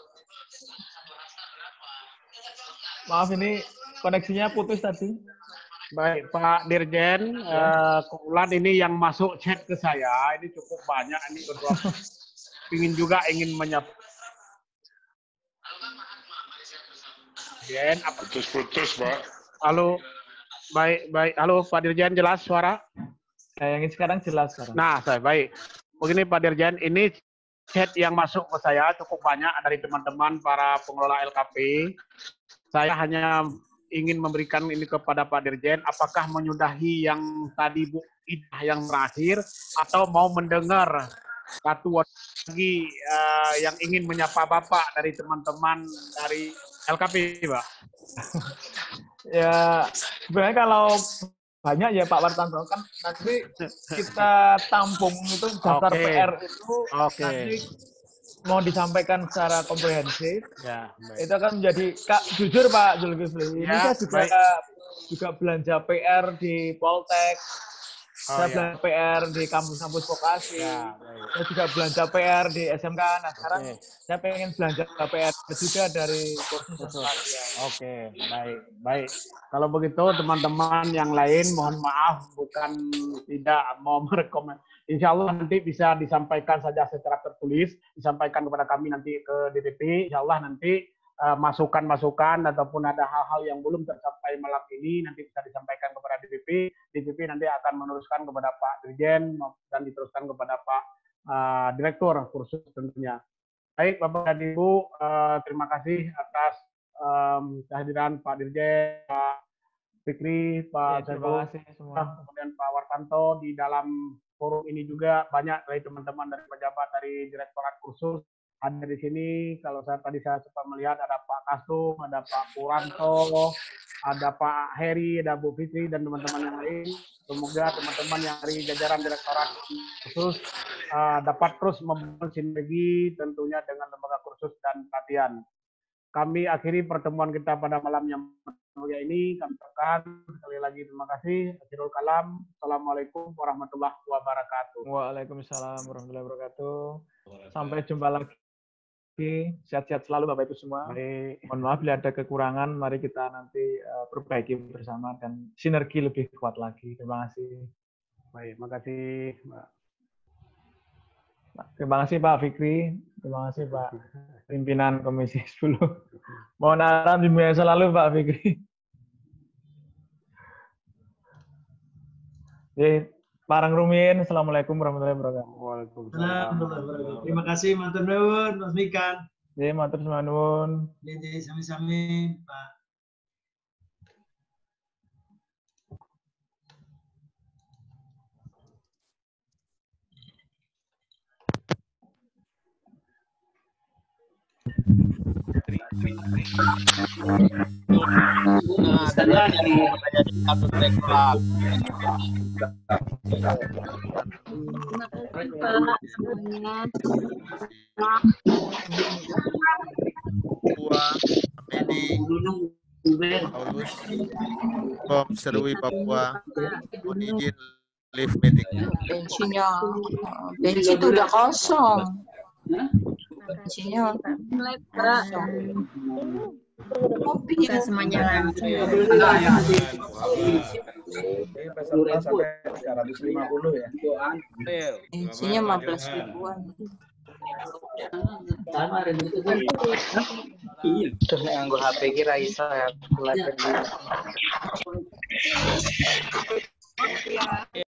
Maaf ini koneksinya putus tadi. Baik Pak Dirjen, ya. uh, kebetulan ini yang masuk chat ke saya ini cukup banyak. Ini berdua ingin juga ingin menyapa. Dirjen, apa? Putus-putus Pak. Halo, baik baik. Halo Pak Dirjen, jelas suara? Saya yang sekarang jelas. Sekarang. Nah, saya baik. Begini Pak Dirjen, ini chat yang masuk ke saya cukup banyak dari teman-teman para pengelola L K P. Saya hanya ingin memberikan ini kepada Pak Dirjen, apakah menyudahi yang tadi Bu Ida yang terakhir atau mau mendengar satu lagi uh, yang ingin menyapa Bapak dari teman-teman dari L K P, Pak? Ya, sebenarnya kalau banyak ya Pak Wartanto, kan nanti kita tampung itu daftar okay. P R itu okay. nanti mau disampaikan secara komprehensif. Ya, itu akan menjadi, Kak, jujur Pak Zulkifli, ini ya, saya juga baik. juga belanja P R di Poltek, oh, saya ya. belanja P R di kampus-kampus vokasi, ya, saya juga belanja P R di S M K. Nah sekarang okay. saya pengen belanja P R juga dari kursus vokasi. Oke, baik, baik. Kalau begitu teman-teman yang lain mohon maaf bukan tidak mau merekomend. Insya Allah nanti bisa disampaikan saja secara tertulis, disampaikan kepada kami nanti ke D P P. Insya Allah nanti masukan-masukan uh, ataupun ada hal-hal yang belum tersampai malam ini nanti bisa disampaikan kepada D P P. D P P nanti akan meneruskan kepada Pak Dirjen dan diteruskan kepada Pak uh, Direktur kursus tentunya. Baik Bapak dan Ibu, uh, terima kasih atas um, kehadiran Pak Dirjen, Pak Fikri, Pak ya, terima kasih semua. Kemudian Pak Wartanto. Di dalam forum ini juga banyak dari teman-teman dari pejabat dari Direktorat Kursus ada di sini. Kalau saya tadi saya sempat melihat ada Pak Kasum, ada Pak Puranto, ada Pak Heri, ada Bu Fitri dan teman-teman yang lain. Semoga teman-teman yang dari jajaran Direktorat Kursus uh, dapat terus membangun sinergi tentunya dengan lembaga kursus dan pelatihan. Kami akhiri pertemuan kita pada malam yang mulia ini. Kami tekan sekali lagi terima kasih. Akhirul kalam. Assalamualaikum warahmatullahi wabarakatuh. Waalaikumsalam warahmatullahi wabarakatuh. Sampai jumpa lagi. Sehat-sehat selalu Bapak Ibu semua. Baik. Mohon maaf bila ada kekurangan. Mari kita nanti uh, perbaiki bersama dan sinergi lebih kuat lagi. Terima kasih. Baik, terima kasih Mbak. Terima kasih Pak Fikri. Terima kasih Pak Pimpinan Komisi sepuluh. Mohon alam bimbingan selalu Pak Fikri. Jadi, Parang Rumin, Assalamualaikum warahmatullahi wabarakatuh. Waalaikumsalam. Terima kasih, matur nuwun, Mas Mikan. Jadi, matur nuwun. Jadi, sami-sami, Pak. Adalah dari satu reklam. Papua, Amedi, Paulus, Bom Serui Papua, mohon izin live meeting. Bensinnya, bensin itu udah kosong. Bensinnya kosong. Kopinya semuanya lancar. peserta sampai tiga ratus lima puluh ya. Isinya lima belas ribuan. Terus nganggo H P ki ra iso ya.